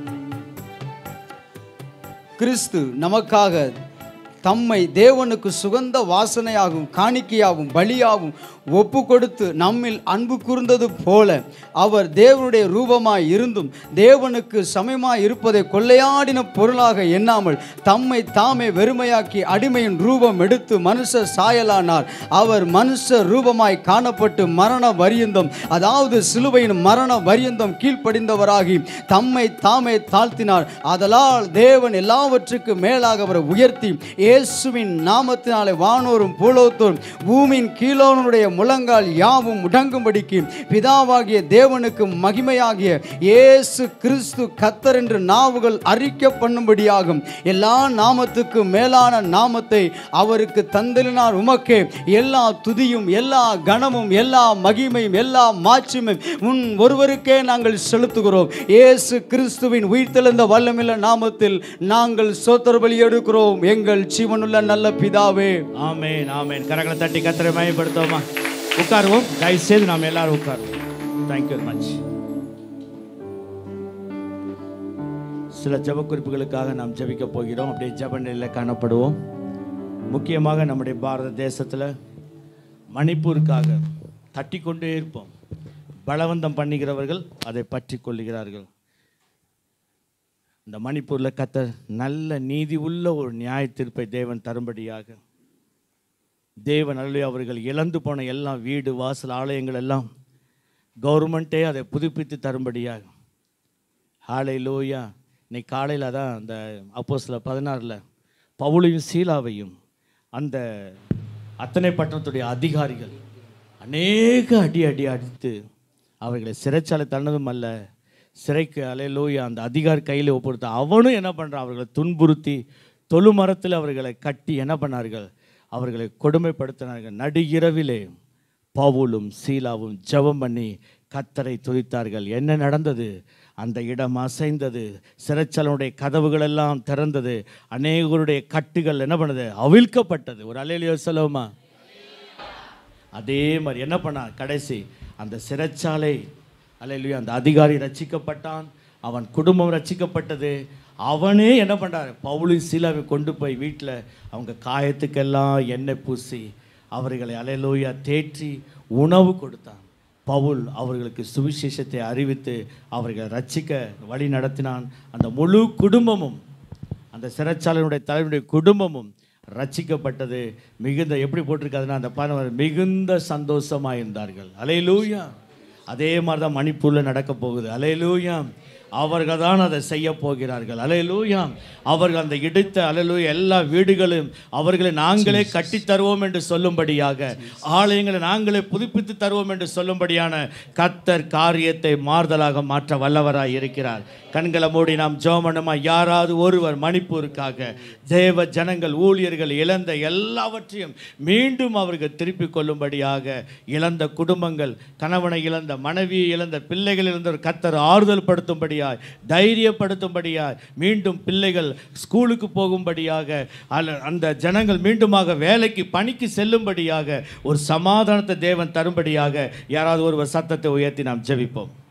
கிறிஸ்து நமக்காக தம்மை தேவனுக்கு சுகந்த வாசனையாகவும் காணிக்கையாகவும் பலியாகவும் ஒப்பு கொடுத்து நம்மில் அன்பு கூர்ந்தது போல அவர் தேவனுடைய ரூபமாய் இருந்தும் தேவனுக்கு சமயமாய் இருப்பதை கொள்ளையாடின பொருளாக எண்ணாமல் தம்மை தாமே வெறுமையாக்கி அடிமையின் ரூபம் எடுத்து மனுஷ சாயலானார். அவர் மனுஷ ரூபமாய் காணப்பட்டு மரண பரியந்தம், அதாவது சிலுவையின் மரண பரியந்தம் கீழ்ப்படிந்தவராகி தம்மை தாமே தாழ்த்தினார். ஆதலால் தேவன் எல்லாவற்றுக்கும் மேலாக அவரை உயர்த்தி இயேசுவின் நாமத்தினாலே வானோரும் பூலோத்தோரும் பூமியின் கீழோனுடைய முழங்கால் யாவும் முடங்கும்படிக்கு பிதாவாகிய தேவனுக்கு மகிமையாகிய இயேசு கிறிஸ்து கர்த்தர் என்று நாவுகள் அறிக்கை பண்ணும்படியாகும். எல்லா நாமத்துக்கும் மேலான நாமத்தை அவருக்கு தந்தலினார். உமக்கே எல்லா துதியும் எல்லா கனமும் எல்லா மகிமையும் எல்லா மாட்சிமையும் உன் ஒருவருக்கே நாங்கள் செலுத்துகிறோம். இயேசு கிறிஸ்துவின் உயிர்த்தெழுந்த வல்லமையுள்ள நாமத்தில் நாங்கள் ஸ்தோத்திர பலி எடுக்கிறோம் எங்கள் ஜீவனுள்ள நல்ல பிதாவே. ஆமென் ஆமென். கரங்களை தட்டி கர்த்தரை மகிமைப்படுத்துவோமா? உட்காருவோம். தயவு செய்து நாம் எல்லாரும் உட்காருவோம். Thank you very much. சில ஜெப குறிப்புகளுக்காக நாம் ஜெபிக்க போகிறோம். அப்படியே ஜெப நிலையில் காணப்படுவோம். முக்கியமாக நம்முடைய பாரத தேசத்தில் மணிப்பூருக்காக தட்டி கொண்டே இருப்போம். பலவந்தம் பண்ணுகிறவர்கள் அதை பற்றி கொள்ளுகிறார்கள். இந்த மணிப்பூரில் கர்த்தர் நல்ல நீதி உள்ள ஒரு நியாய தீர்ப்பை தேவன் தரும்படியாக, தேவன் அல்ல அவர்கள் இழந்து போன எல்லாம் வீடு வாசல் ஆலயங்கள் எல்லாம் கவர்மெண்ட்டே அதை புதுப்பித்து தரும்படியாக. ஹல்லேலூயா. இன்னைக்கு காலையில் அதான் அந்த அப்போஸ்தலர் பதினாறில் பவுலையும் சீலாவையும் அந்த அத்தனை பட்டணத்துடைய அதிகாரிகள் அநேக அடி அடி அடித்து அவர்களை சிறைச்சாலை தன்னதும் அல்ல, சிறைக்கு ஹல்லேலூயா அந்த அதிகாரி கையில் ஒப்புடுத்த அவனும் என்ன பண்ணுறான், அவர்களை துன்புறுத்தி தொழுமரத்தில் அவர்களை கட்டி என்ன பண்ணார்கள், அவர்களை கொடுமைப்படுத்தினார்கள். நடு இரவிலே பவுலும் சீலாவும் ஜெபம் பண்ணி கர்த்தரை துதித்தார்கள். என்ன நடந்தது? அந்த இடம் அசைந்தது. சிறைச்சாலையுடைய கதவுகள் எல்லாம் திறந்தது. அநேகருடைய கட்டுகள் என்ன பண்ணது, அவிழ்க்கப்பட்டது. ஒரு அல்லேலூயா சொல்லுவோமா? அதே மாதிரி என்ன பண்ணா கடைசி அந்த சிறைச்சாலை அல்லேலூயா அந்த அதிகாரி ரட்சிக்கப்பட்டான், அவன் குடும்பம் ரட்சிக்கப்பட்டது. அவனே என்ன பண்ணுறாரு, பவுலும் சீலாவை கொண்டு போய் வீட்டில் அவங்க காயத்துக்கெல்லாம் எண்ணெய் பூசி அவர்களை அல்லேலூயா தேற்றி உணவு கொடுத்தான். பவுல் அவர்களுக்கு சுவிசேஷத்தை அறிவித்து அவர்களை ரட்சிக்க வழி நடத்தினான். அந்த முழு குடும்பமும், அந்த சிறைச்சாலையினுடைய தலைவனுடைய குடும்பமும் ரட்சிக்கப்பட்டது. மிகுந்த எப்படி போட்டிருக்காதுன்னா அந்த பாருங்கள், மிகுந்த சந்தோஷமாக இருந்தார்கள். அல்லேலூயா. அதே மாதிரி தான் மணிப்பூரில் நடக்க போகுது. அல்லேலூயா. அவர்கள் தான் அதை செய்ய போகிறார்கள். அல்லேலூயா. அவர்கள் அந்த இடித்த அல்லேலூயா எல்லா வீடுகளும் அவர்களை நாங்களே கட்டி தருவோம் என்று சொல்லும்படியாக, ஆலயங்களை நாங்களே புதுப்பித்து தருவோம் என்று சொல்லும்படியான கர்த்தர் காரியத்தை மாறுதலாக மாற்ற வல்லவராய் இருக்கிறார். கண்களை மூடி நாம் ஜெபம் பண்ணுமா? யாராவது ஒருவர் மணிப்பூருக்காக தேவ ஜனங்கள் ஊழியர்கள் இழந்த எல்லாவற்றையும் மீண்டும் அவர்கள் திருப்பிக் கொள்ளும்படியாக, இழந்த குடும்பங்கள், கணவனை இழந்த மனைவியை இழந்த பிள்ளைகள் இழந்த கர்த்தர் ஆறுதல் படுத்தும்படியாக, தைரியப்படுத்தும்படியாக, மீண்டும் பிள்ளைகள் ஸ்கூலுக்கு போகும்படியாக, அந்த ஜனங்கள் மீண்டுமாக வேலைக்கு பணிக்கு செல்லும்படியாக ஒரு சமாதானத்தை தேவன் தரும்படியாக யாராவது ஒருவர் சத்தத்தை உயர்த்தி நாம் ஜெபிப்போம்.